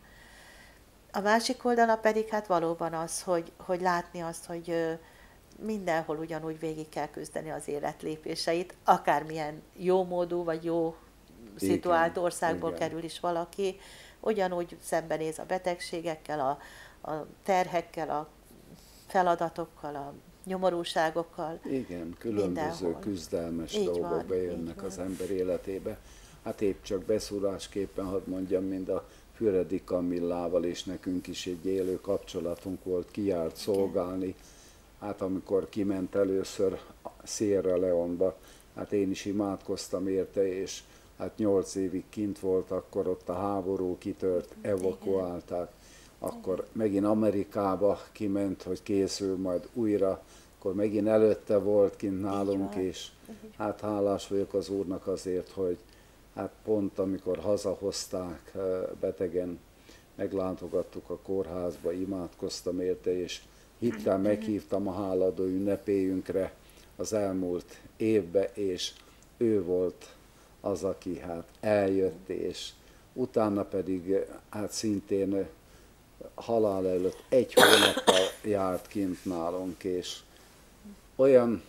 A másik oldala pedig hát valóban az, hogy látni azt, hogy mindenhol ugyanúgy végig kell küzdeni az életlépéseit, akármilyen jómódú vagy jó szituált Igen, országból igen. kerül is valaki, ugyanúgy szembenéz a betegségekkel, a terhekkel, a feladatokkal, a nyomorúságokkal. Igen, különböző Mindenhol. küzdelmes Így dolgok van, bejönnek így az van. ember életébe. Hát épp csak beszúrásképpen hadd mondjam, mind a Füredi Kamillával, és nekünk is egy élő kapcsolatunk volt, kijárt szolgálni. Hát amikor kiment először Sierra Leone-ba, hát én is imádkoztam érte, és hát 8 évig kint volt, akkor ott a háború kitört, evakuálták. Akkor megint Amerikába kiment, hogy készül majd újra, akkor megint előtte volt kint nálunk, van. és hát hálás vagyok az Úrnak azért, hogy hát pont amikor hazahozták betegen, meglátogattuk a kórházba, imádkoztam érte, és hittel meghívtam a háladó ünnepélyünkre az elmúlt évbe, és ő volt az, aki hát eljött, és utána pedig hát szintén halál előtt 1 hónappal járt kint nálunk, és olyan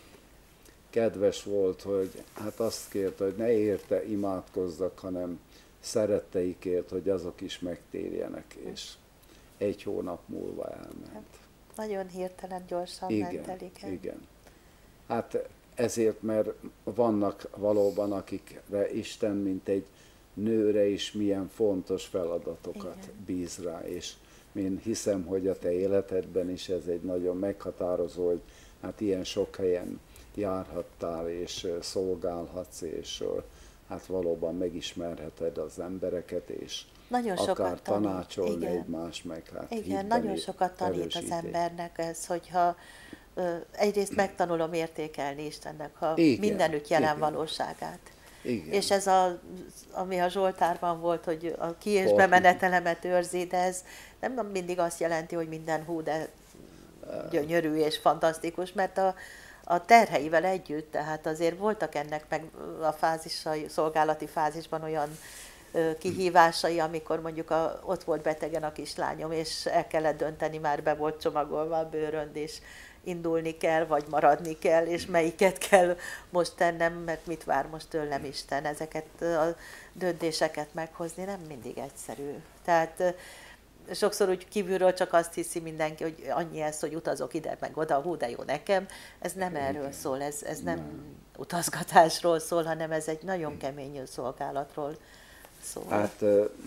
kedves volt, hogy hát azt kérte, hogy ne érte imádkozzak, hanem szeretteikért, hogy azok is megtérjenek, és 1 hónap múlva elment. Nagyon hirtelen, gyorsan ment el, igen. Igen. Hát ezért, mert vannak valóban, akikre Isten, mint egy nőre is milyen fontos feladatokat Igen. bíz rá, és én hiszem, hogy a te életedben is ez egy nagyon meghatározó, hogy hát ilyen sok helyen járhattál, és szolgálhatsz, és hát valóban megismerheted az embereket, és Nagyon akár sokat tanít. tanácsolni Igen. egymás meg. Hát Igen, hitben nagyon sokat tanít az erősíti. embernek ez, hogyha egyrészt megtanulom értékelni Istennek a Igen, mindenütt jelen igen. valóságát. Igen. És ez ami a Zsoltárban volt, hogy a ki- és Pont. bemenetelemet őrzi, de ez nem mindig azt jelenti, hogy minden de gyönyörű és fantasztikus, mert a terheivel együtt, tehát azért voltak ennek meg a szolgálati fázisban olyan kihívásai, amikor mondjuk ott volt betegen a kislányom, és el kellett dönteni, már be volt csomagolva a bőrönd, és indulni kell, vagy maradni kell, és melyiket kell most tennem, mert mit vár most tőlem Isten. Ezeket a döntéseket meghozni nem mindig egyszerű. Tehát sokszor úgy kívülről csak azt hiszi mindenki, hogy annyi ez, hogy utazok ide, meg oda, hú, de jó nekem. Ez nem erről szól, ez nem utazgatásról szól, hanem ez egy nagyon kemény szolgálatról szól. Hát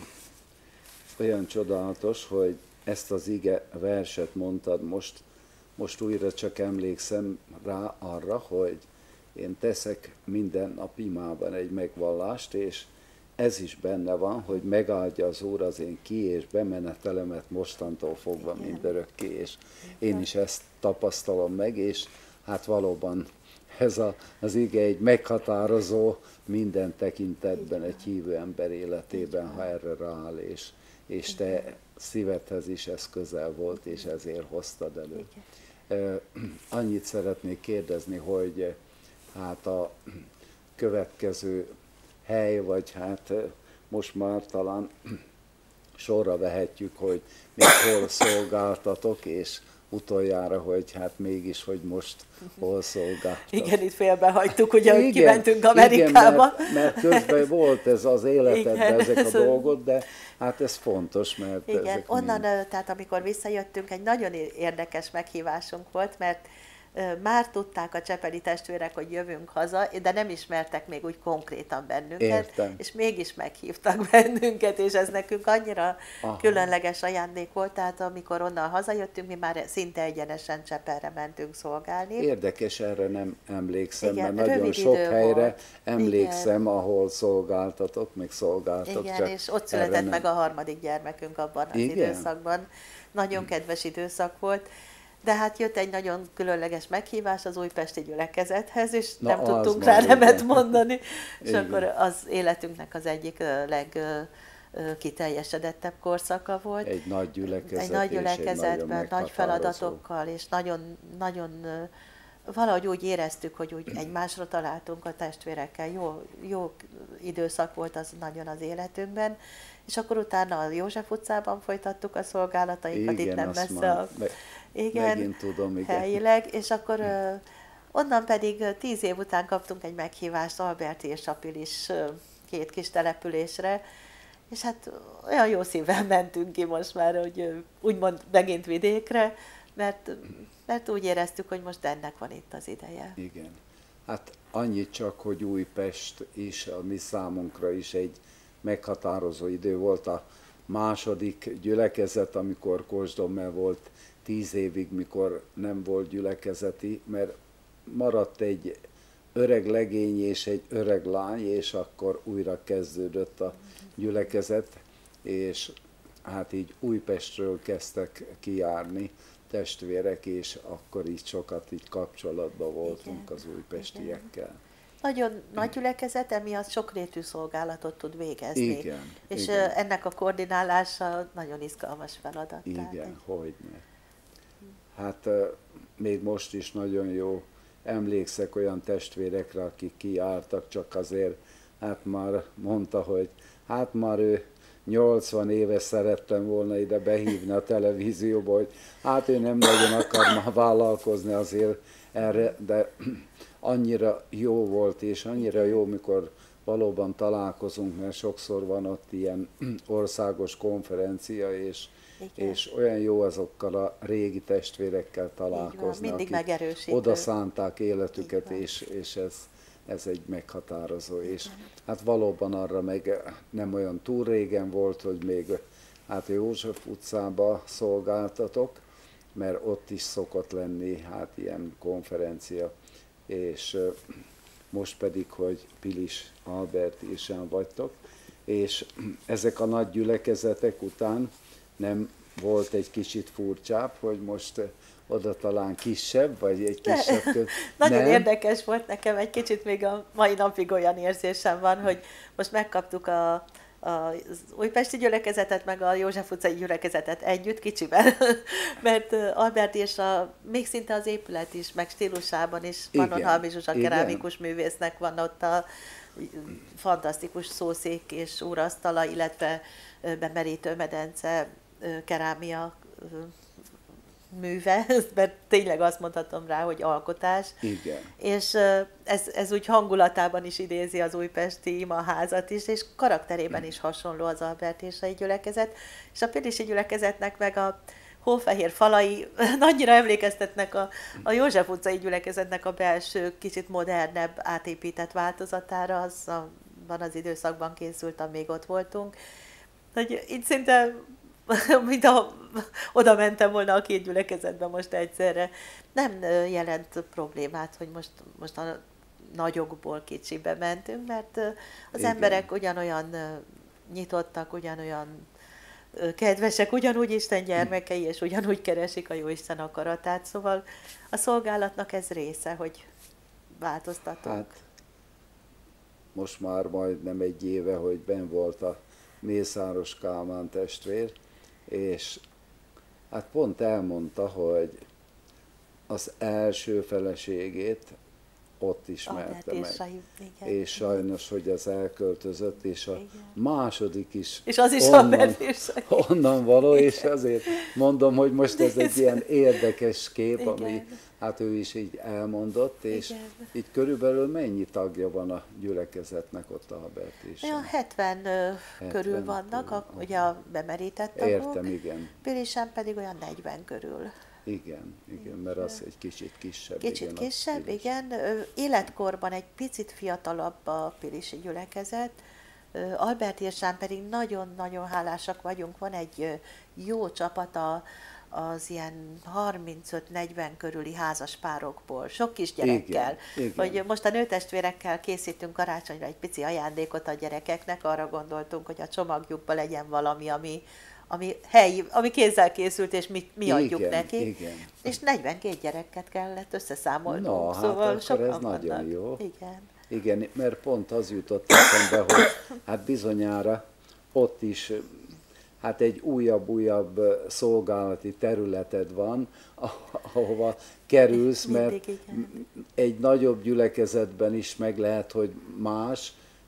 olyan csodálatos, hogy ezt az ige verset mondtad most újra csak emlékszem rá arra, hogy én teszek minden nap imában egy megvallást, és ez is benne van, hogy megáldja az Úr az én ki- és bemenetelemet mostantól fogva mindörökké, és én is ezt tapasztalom meg, és hát valóban ez az ige egy meghatározó minden tekintetben egy hívő ember életében, ha erre rááll, és te szívedhez is ez közel volt, és ezért hoztad elő. Annyit szeretnék kérdezni, hogy hát a következő hely, vagy hát most már talán sorra vehetjük, hogy még hol szolgáltatok, és utoljára, hogy hát mégis, hogy most hol szolgáltak. Igen, itt félbehagytuk, ugye, hogy kimentünk Amerikába. Igen, mert közben volt ez az életedben ezek a dolgok, de hát ez fontos, mert igen, ezek onnan, tehát amikor visszajöttünk, egy nagyon érdekes meghívásunk volt, mert már tudták a csepeli testvérek, hogy jövünk haza, de nem ismertek még úgy konkrétan bennünket, Értem. és mégis meghívtak bennünket, és ez nekünk annyira különleges ajándék volt, tehát amikor onnan hazajöttünk, mi már szinte egyenesen Csepelre mentünk szolgálni. Érdekes, erre nem emlékszem, Igen, mert nagyon sok helyre volt. emlékszem, Igen. ahol szolgáltatok, meg szolgáltok. Igen, csak és ott született nem. meg a harmadik gyermekünk abban az Igen? időszakban. Nagyon kedves időszak volt. De hát jött egy nagyon különleges meghívás az újpesti gyülekezethez, és nem tudtunk rá nemet mondani, és igen. akkor az életünknek az egyik legkiteljesedettebb korszaka volt. Egy nagy gyülekezet, egy nagy gyülekezetben, nagy feladatokkal, és nagyon, nagyon valahogy úgy éreztük, hogy úgy egymásra találtunk a testvérekkel. Jó időszak volt az nagyon az életünkben, és akkor utána a József utcában folytattuk a szolgálatainkat, itt nem messze megint tudom, igen. helyileg, és akkor onnan pedig 10 év után kaptunk egy meghívást Alberti és Apilis két kis településre, és hát olyan jó szívvel mentünk ki most már, hogy úgymond megint vidékre, mert úgy éreztük, hogy most ennek van itt az ideje. Igen. Hát annyit csak, hogy Újpest is, a mi számunkra is egy meghatározó idő volt. A második gyülekezet, amikor Kosdommel volt 10 évig, mikor nem volt gyülekezeti, mert maradt egy öreg legény és egy öreg lány, és akkor újra kezdődött a gyülekezet, és hát így Újpestről kezdtek kijárni testvérek, és akkor így sokat így kapcsolatban voltunk igen, az újpestiekkel. Igen. Nagyon nagy gyülekezet, emiatt sokrétű szolgálatot tud végezni. Igen, és igen. Ennek a koordinálása nagyon izgalmas feladat. Igen, hogyne. Hát még most is nagyon jó emlékszek olyan testvérekre, akik kijártak, csak azért, hát már mondta, hogy hát már ő 80 éve szerettem volna ide behívni a televízióba, hogy hát ő nem nagyon akar már vállalkozni azért erre, de annyira jó volt, és annyira jó, mikor valóban találkozunk, mert sokszor van ott ilyen országos konferencia, és olyan jó azokkal a régi testvérekkel találkozni, akik oda szánták életüket, és ez egy meghatározó. És hát valóban arra meg nem olyan túl régen volt, hogy még hát József utcába szolgáltatok, mert ott is szokott lenni hát ilyen konferencia, és most pedig, hogy Pilis, Albert is vagytok, és ezek a nagy gyülekezetek után nem volt egy kicsit furcsább, hogy most oda talán kisebb, vagy egy kisebb Nagyon érdekes volt nekem, egy kicsit még a mai napig olyan érzésem van, hogy most megkaptuk az újpesti gyülekezetet, meg a József utcai gyülekezetet együtt, kicsiben, mert Albert és még szinte az épület is, meg stílusában is, Pannonhalmi Zsuzsa kerámikus művésznek van ott fantasztikus szószék és úrasztala, illetve bemerítő medence, kerámia műve, mert tényleg azt mondhatom rá, hogy alkotás. Igen. És ez úgy hangulatában is idézi az újpesti imaházat is, és karakterében is hasonló az albertésai gyülekezet. És a pilisi gyülekezetnek meg a hófehér falai annyira emlékeztetnek a József utcai gyülekezetnek a belső, kicsit modernebb, átépített változatára, abban az időszakban készült, amíg ott voltunk. Hogy itt szinte, mint oda mentem volna a két gyülekezetbe most egyszerre. Nem jelent problémát, hogy most a nagyokból kicsibe mentünk, mert az Igen. emberek ugyanolyan nyitottak, ugyanolyan kedvesek, ugyanúgy Isten gyermekei, és ugyanúgy keresik a Jóisten akaratát. Szóval a szolgálatnak ez része, hogy változtatunk. Hát most már majdnem egy éve, hogy benn volt a Mészáros Kálmán testvér, és hát pont elmondta, hogy az első feleségét ott ismerte meg. És sajnos, hogy az elköltözött, és a második is, és az is onnan való, és azért mondom, hogy most ez egy ilyen érdekes kép, ami hát ő is így elmondott, és így körülbelül mennyi tagja van a gyülekezetnek ott a Albertésen? Olyan 70 körül vannak, ugye a bemerített tagok. Értem, igen. Pilisen pedig olyan 40 körül. Igen, mert az egy kicsit kisebb. Kicsit kisebb, igen. Életkorban egy picit fiatalabb a pilisi gyülekezet. Albertésán pedig nagyon-nagyon hálásak vagyunk. Van egy jó csapata az ilyen 35-40 körüli házas párokból, sok kisgyerekkel. Igen. Hogy most a nőtestvérekkel készítünk karácsonyra egy pici ajándékot a gyerekeknek, arra gondoltunk, hogy a csomagjukban legyen valami, ami helyi, ami kézzel készült, és mi adjuk neki. Igen. És 42 gyereket kellett összeszámolnunk. No, hát szóval akkor sokan ez nagyon vannak. jó. Igen. Igen, mert pont az jutott eszembe, hogy hát bizonyára ott is hát egy újabb szolgálati területed van, ahova kerülsz, mert egy nagyobb gyülekezetben is meg lehet, hogy más,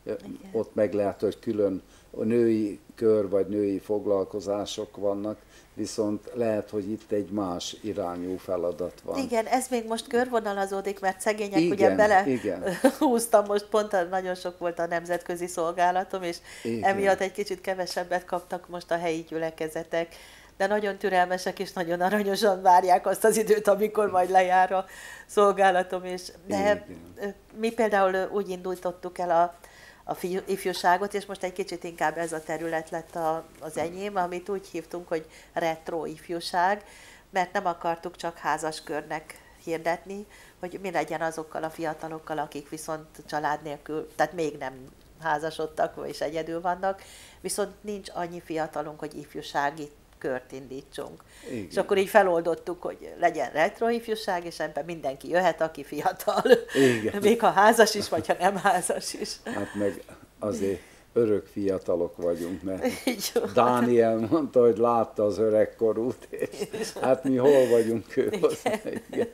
ott meg lehet, hogy külön a női kör vagy női foglalkozások vannak, viszont lehet, hogy itt egy más irányú feladat van. Igen, ez még most körvonalazódik, mert szegények ugye belehúztam, most pont nagyon sok volt a nemzetközi szolgálatom, és emiatt egy kicsit kevesebbet kaptak most a helyi gyülekezetek, de nagyon türelmesek és nagyon aranyosan várják azt az időt, amikor majd lejár a szolgálatom. De mi például úgy indítottuk el a ifjúságot, és most egy kicsit inkább ez a terület lett az enyém, amit úgy hívtunk, hogy retro ifjúság, mert nem akartuk csak házaskörnek hirdetni, hogy mi legyen azokkal a fiatalokkal, akik viszont család nélkül, tehát még nem házasodtak, és egyedül vannak, viszont nincs annyi fiatalunk, hogy ifjúsági kört indítsunk. Igen. És akkor így feloldottuk, hogy legyen retro ifjúság, és ebben mindenki jöhet, aki fiatal. Igen. Még ha házas is, vagy ha nem házas is. Hát meg azért örök fiatalok vagyunk, mert Dániel mondta, hogy látta az öregkorút, és hát mi hol vagyunk őhoz. Igen.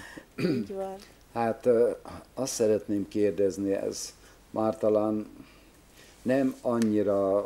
Így van. Hát azt szeretném kérdezni, ez már talán nem annyira,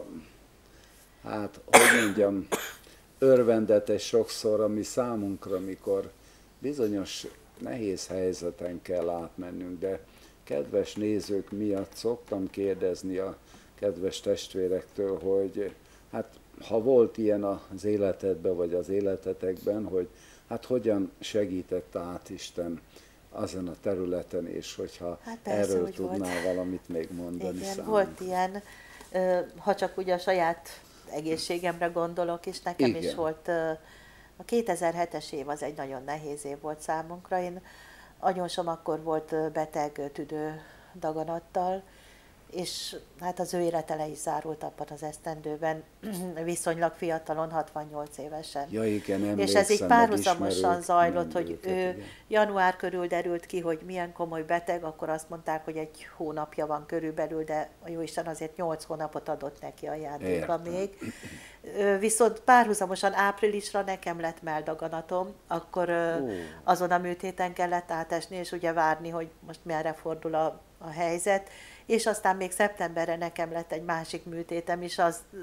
hát hogy mondjam, örvendetes sokszor, ami számunkra, mikor bizonyos nehéz helyzeten kell átmennünk, de kedves nézők miatt szoktam kérdezni a kedves testvérektől, hogy hát ha volt ilyen az életedben, vagy az életetekben, hogy hát hogyan segített át Isten azon a területen, és hogyha hát persze, erről tudnál volt valamit még mondani. Igen, volt ilyen, ha csak ugye a saját egészségemre gondolok, és nekem is volt, a 2007-es év az egy nagyon nehéz év volt számunkra. Anyósom akkor volt beteg tüdő daganattal, és hát az ő élete le is zárult abban az esztendőben, viszonylag fiatalon, 68 évesen. Ja, igen, és ez így párhuzamosan zajlott, hogy ő január körül derült ki, hogy milyen komoly beteg, akkor azt mondták, hogy egy hónapja van körülbelül, de a Jóisten azért 8 hónapot adott neki ajándékba még. Viszont párhuzamosan áprilisra nekem lett melldaganatom, akkor azon a műtéten kellett átesni, és ugye várni, hogy most merre fordul a helyzet, és aztán még szeptemberre nekem lett egy másik műtétem is,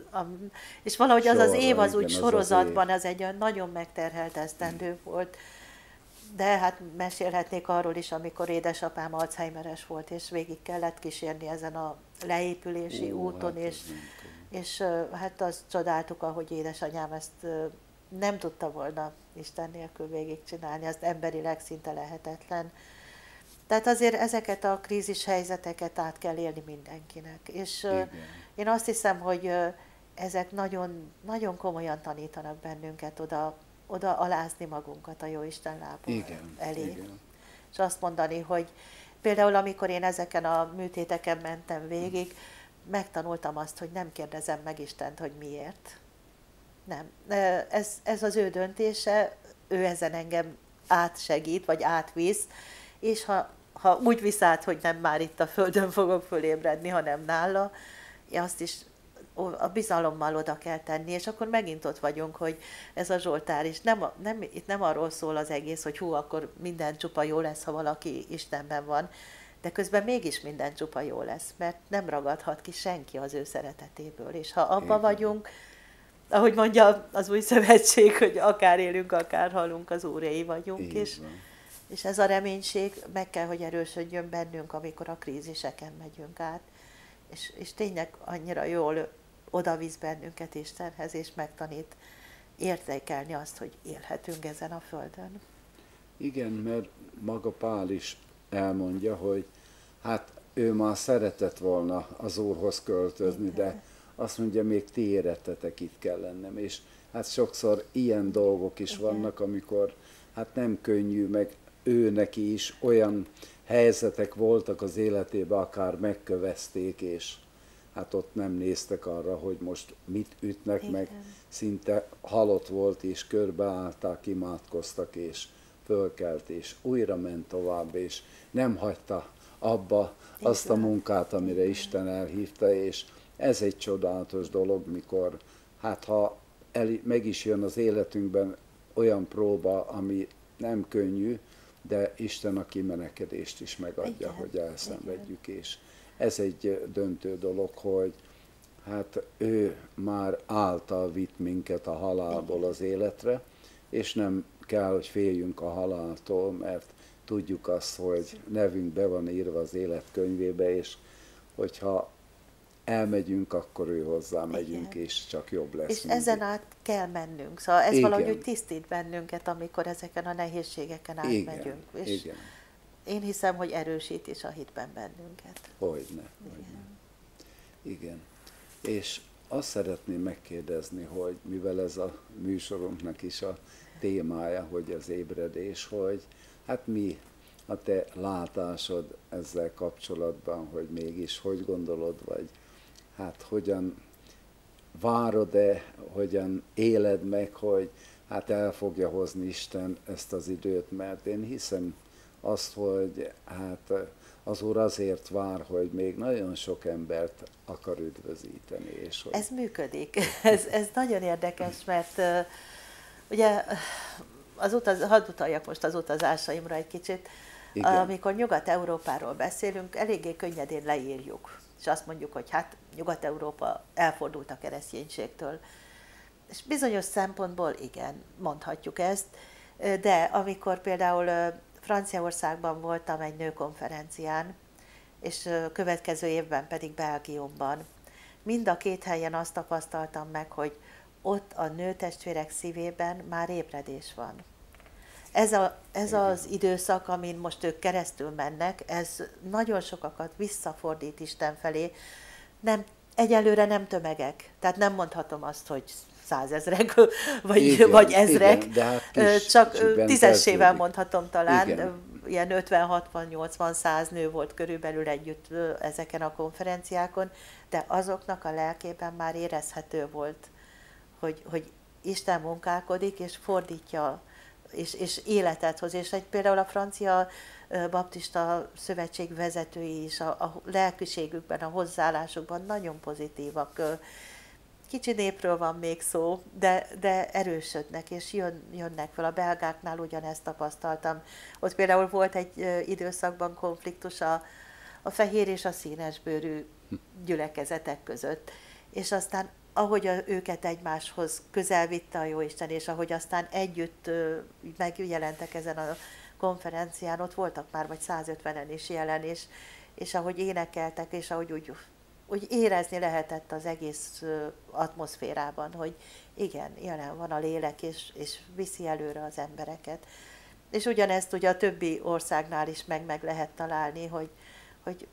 és valahogy az Sorra, év az úgy igen, sorozatban, az egy olyan nagyon megterhelt esztendő volt. De hát mesélhetnék arról is, amikor édesapám Alzheimeres volt, és végig kellett kísérni ezen a leépülési úton, hát és hát azt csodáltuk, ahogy édesanyám ezt nem tudta volna Isten nélkül végigcsinálni, azt emberileg szinte lehetetlen. Tehát azért ezeket a krízis helyzeteket át kell élni mindenkinek. És igen. én azt hiszem, hogy ezek nagyon, nagyon komolyan tanítanak bennünket oda alázni magunkat a Jóisten lába elé. Igen. És azt mondani, hogy például amikor én ezeken a műtéteken mentem végig, megtanultam azt, hogy nem kérdezem meg Istent, hogy miért. Nem. Ez az ő döntése, ő ezen engem átsegít, vagy átvisz, és ha úgy visz át, hogy nem már itt a földön fogok fölébredni, hanem nála, azt is a bizalommal oda kell tenni, és akkor megint ott vagyunk, hogy ez a Zsoltár is, itt nem arról szól az egész, hogy hú, akkor minden csupa jó lesz, ha valaki Istenben van, de közben mégis minden csupa jó lesz, mert nem ragadhat ki senki az ő szeretetéből, és ha abba vagyunk, ahogy mondja az Új Szövetség, hogy akár élünk, akár halunk, az Úréi vagyunk, és ez a reménység meg kell, hogy erősödjön bennünk, amikor a kríziseken megyünk át, és tényleg annyira jól odavisz bennünket Istenhez, és megtanít értékelni azt, hogy élhetünk ezen a földön. Igen, mert maga Pál is elmondja, hogy hát ő már szeretett volna az Úrhoz költözni, de azt mondja, még ti érettetek, itt kell lennem. És hát sokszor ilyen dolgok is vannak, amikor hát nem könnyű, meg ő neki is olyan helyzetek voltak az életében, akár megkövezték, és hát ott nem néztek arra, hogy most mit ütnek meg. Szinte halott volt, és körbeállták, imádkoztak, és fölkelt, és újra ment tovább, és nem hagyta abba azt a munkát, amire Isten elhívta, és ez egy csodálatos dolog, mikor, hát ha meg is jön az életünkben olyan próba, ami nem könnyű, de Isten a kimenekedést is megadja, hogy elszenvedjük, és ez egy döntő dolog, hogy hát ő már által vitt minket a halálból az életre, és nem kell, hogy féljünk a haláltól, mert tudjuk azt, hogy nevünk be van írva az élet könyvébe, és hogyha elmegyünk, akkor ő hozzá megyünk, és csak jobb lesz. És mindig. Ezen át kell mennünk. Szóval ez valahogy úgy tisztít bennünket, amikor ezeken a nehézségeken átmegyünk. És én hiszem, hogy erősít is a hitben bennünket. Hogyne. Igen. És azt szeretném megkérdezni, hogy mivel ez a műsorunknak is a témája, hogy az ébredés, hogy hát mi a te látásod ezzel kapcsolatban, hogy mégis hogy gondolod, vagy hát hogyan várod-e, hogyan éled meg, hogy hát el fogja hozni Isten ezt az időt, mert én hiszem azt, hogy hát az Úr azért vár, hogy még nagyon sok embert akar üdvözíteni. És hogy... Ez működik. Ez nagyon érdekes, mert ugye hadd utaljak most az utazásaimra egy kicsit. Igen. Amikor Nyugat-Európáról beszélünk, eléggé könnyedén leírjuk. És azt mondjuk, hogy hát Nyugat-Európa elfordult a kereszténységtől. És bizonyos szempontból igen, mondhatjuk ezt, de amikor például Franciaországban voltam egy nőkonferencián, és következő évben pedig Belgiumban, mind a két helyen azt tapasztaltam meg, hogy ott a nőtestvérek szívében már ébredés van. Ez az időszak, amin most ők keresztül mennek, ez nagyon sokakat visszafordít Isten felé. Egyelőre nem tömegek, tehát nem mondhatom azt, hogy 100 000 vagy ezrek, igen, hát csak tízessével mondhatom talán, igen. Ilyen 50-60-80-100 nő volt körülbelül együtt ezeken a konferenciákon, de azoknak a lelkében már érezhető volt, hogy Isten munkálkodik, és fordítja, és életet hoz. És például a francia baptista szövetség vezetői is a lelkiségükben, a hozzáállásukban nagyon pozitívak. Kicsi népről van még szó, de erősödnek, és jönnek fel. A belgáknál ugyanezt tapasztaltam. Ott például volt egy időszakban konfliktus a fehér és a színes bőrű gyülekezetek között. És aztán ahogy őket egymáshoz közel vitte a Jóisten, és ahogy aztán együtt megjelentek ezen a konferencián, ott voltak már vagy 150-en is jelen, és ahogy énekeltek, és ahogy úgy érezni lehetett az egész atmoszférában, hogy igen, jelen van a lélek, és viszi előre az embereket. És ugyanezt ugye a többi országnál is meg lehet találni, hogy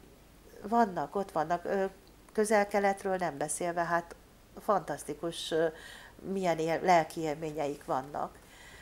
ott vannak, Közel-Keletről nem beszélve, hát fantasztikus, milyen lelki élményeik vannak.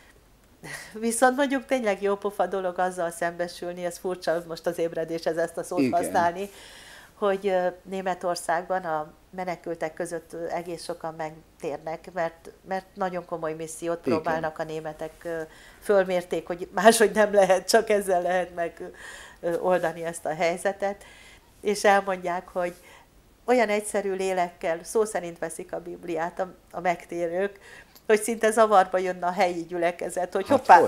Viszont mondjuk tényleg jópofa dolog azzal szembesülni, ez furcsa most az ébredéshez ezt a szót használni, hogy Németországban a menekültek között egész sokan megtérnek, mert nagyon komoly missziót próbálnak a németek, fölmérték, hogy máshogy nem lehet, csak ezzel lehet megoldani ezt a helyzetet, és elmondják, hogy olyan egyszerű lélekkel, szó szerint veszik a Bibliát a megtérők, hogy szinte zavarba jönne a helyi gyülekezet, hogy hoppá,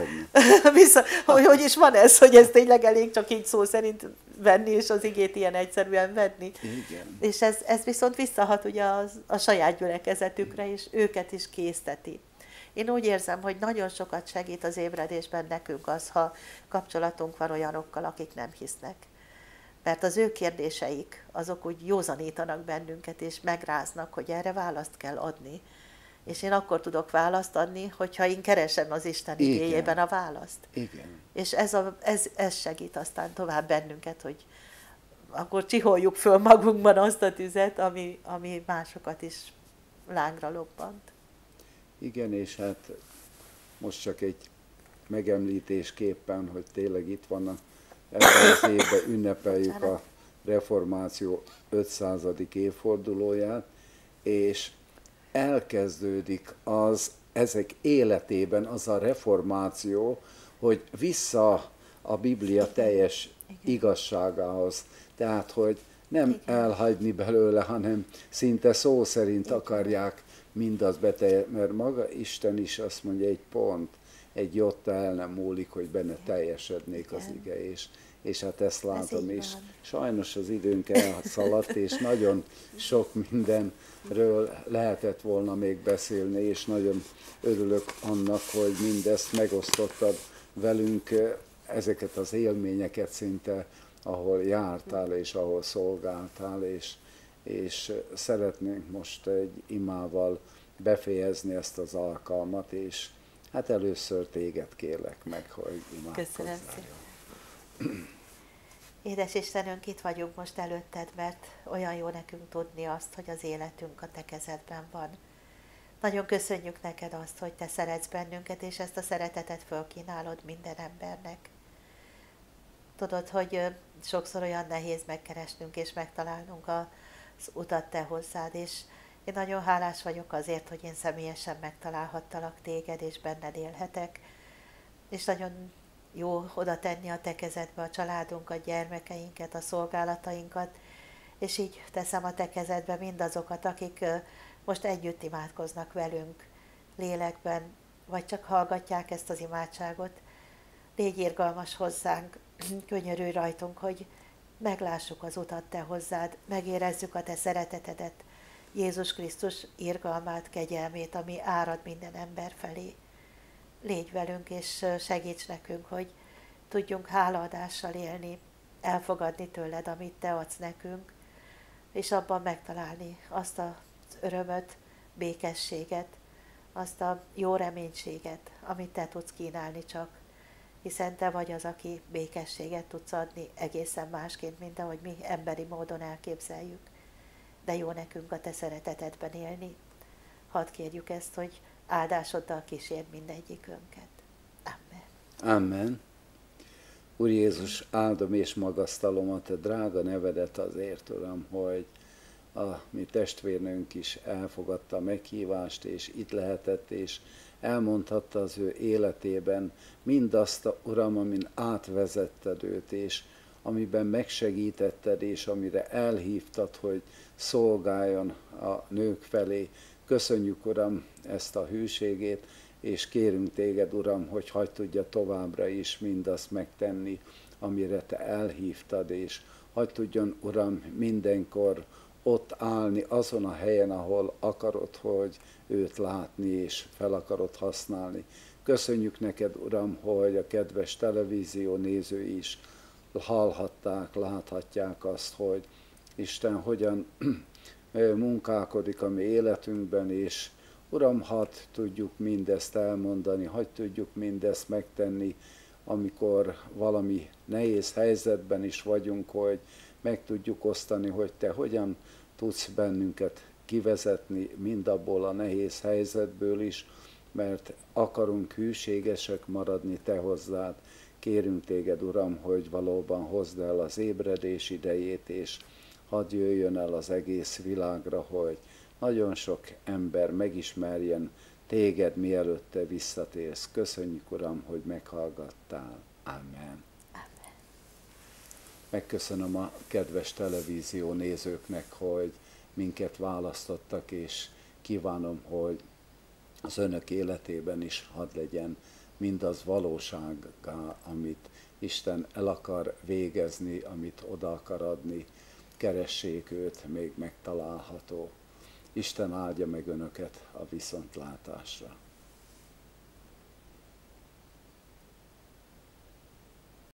hogy is van ez, hogy ez tényleg elég csak így szó szerint venni, és az igét ilyen egyszerűen venni. Igen. És ez viszont visszahat ugye a saját gyülekezetükre, és őket is készteti. Én úgy érzem, hogy nagyon sokat segít az ébredésben nekünk az, ha kapcsolatunk van olyanokkal, akik nem hisznek. Mert az ő kérdéseik, azok úgy józanítanak bennünket, és megráznak, hogy erre választ kell adni. És én akkor tudok választ adni, hogyha én keresem az Isten igéjében a választ. Igen. És ez segít aztán tovább bennünket, hogy akkor csiholjuk föl magunkban azt a tüzet, ami másokat is lángra lobbant. Igen, és hát most csak egy megemlítésképpen, hogy tényleg itt vannak, ebben az évben ünnepeljük a reformáció 500. évfordulóját, és elkezdődik ezek életében az a reformáció, hogy vissza a Biblia teljes igazságához. Tehát, hogy nem elhagyni belőle, hanem szinte szó szerint akarják mindazt beteljesedni, mert maga Isten is azt mondja, egy pont, egy jotta el nem múlik, hogy benne teljesednék az ige, és hát ezt látom, és sajnos az időnk elszaladt, és nagyon sok mindenről lehetett volna még beszélni, és nagyon örülök annak, hogy mindezt megosztottad velünk, ezeket az élményeket szinte, ahol jártál, és ahol szolgáltál, és szeretnénk most egy imával befejezni ezt az alkalmat, és hát először téged kérlek meg, hogy imádkozzál. Köszönöm szépen. Édes Istenünk, itt vagyunk most előtted, mert olyan jó nekünk tudni azt, hogy az életünk a te kezedben van. Nagyon köszönjük neked azt, hogy te szeretsz bennünket, és ezt a szeretetet fölkínálod minden embernek. Tudod, hogy sokszor olyan nehéz megkeresnünk és megtalálnunk az utat te hozzád, és én nagyon hálás vagyok azért, hogy én személyesen megtalálhattalak téged, és benned élhetek, és nagyon jó oda tenni a te kezedbe a családunkat, gyermekeinket, a szolgálatainkat, és így teszem a te kezedbe mindazokat, akik most együtt imádkoznak velünk lélekben, vagy csak hallgatják ezt az imádságot. Légy irgalmas hozzánk, könyörülj rajtunk, hogy meglássuk az utat te hozzád, megérezzük a te szeretetedet, Jézus Krisztus irgalmát, kegyelmét, ami árad minden ember felé. Légy velünk, és segíts nekünk, hogy tudjunk hálaadással élni, elfogadni tőled, amit te adsz nekünk, és abban megtalálni azt az örömöt, békességet, azt a jó reménységet, amit te tudsz kínálni csak, hiszen te vagy az, aki békességet tudsz adni egészen másként, mint ahogy mi emberi módon elképzeljük. De jó nekünk a te szeretetedben élni. Hadd kérjük ezt, hogy áldásoddal kísérd mindegyikünket. Amen. Amen. Úr Jézus, áldom és magasztalom a te drága nevedet azért, Uram, hogy a mi testvérnőnk is elfogadta a meghívást, és itt lehetett, és elmondhatta az ő életében mindazt, Uram, amin átvezetted őt, és amiben megsegítetted, és amire elhívtad, hogy szolgáljon a nők felé. Köszönjük, Uram, ezt a hűségét, és kérünk téged, Uram, hogy hagyd tudja továbbra is mindazt megtenni, amire te elhívtad, és hadd tudjon, Uram, mindenkor ott állni azon a helyen, ahol akarod, hogy őt látni és fel akarod használni. Köszönjük neked, Uram, hogy a kedves televízió nézői is hallhatták, láthatják azt, hogy Isten hogyan munkálkodik a mi életünkben, és Uram, hadd tudjuk mindezt elmondani, hadd tudjuk mindezt megtenni, amikor valami nehéz helyzetben is vagyunk, hogy meg tudjuk osztani, hogy Te hogyan tudsz bennünket kivezetni mindabból a nehéz helyzetből is, mert akarunk hűségesek maradni Te hozzád. Kérünk Téged, Uram, hogy valóban hozd el az ébredés idejét, és hadd jöjjön el az egész világra, hogy nagyon sok ember megismerjen Téged, mielőtt Te visszatérsz. Köszönjük, Uram, hogy meghallgattál. Amen. Amen. Megköszönöm a kedves televízió nézőknek, hogy minket választottak, és kívánom, hogy az önök életében is hadd legyen mindaz valósággá, amit Isten el akar végezni, amit oda akar adni. Keressék őt, még megtalálható. Isten áldja meg önöket a viszontlátásra.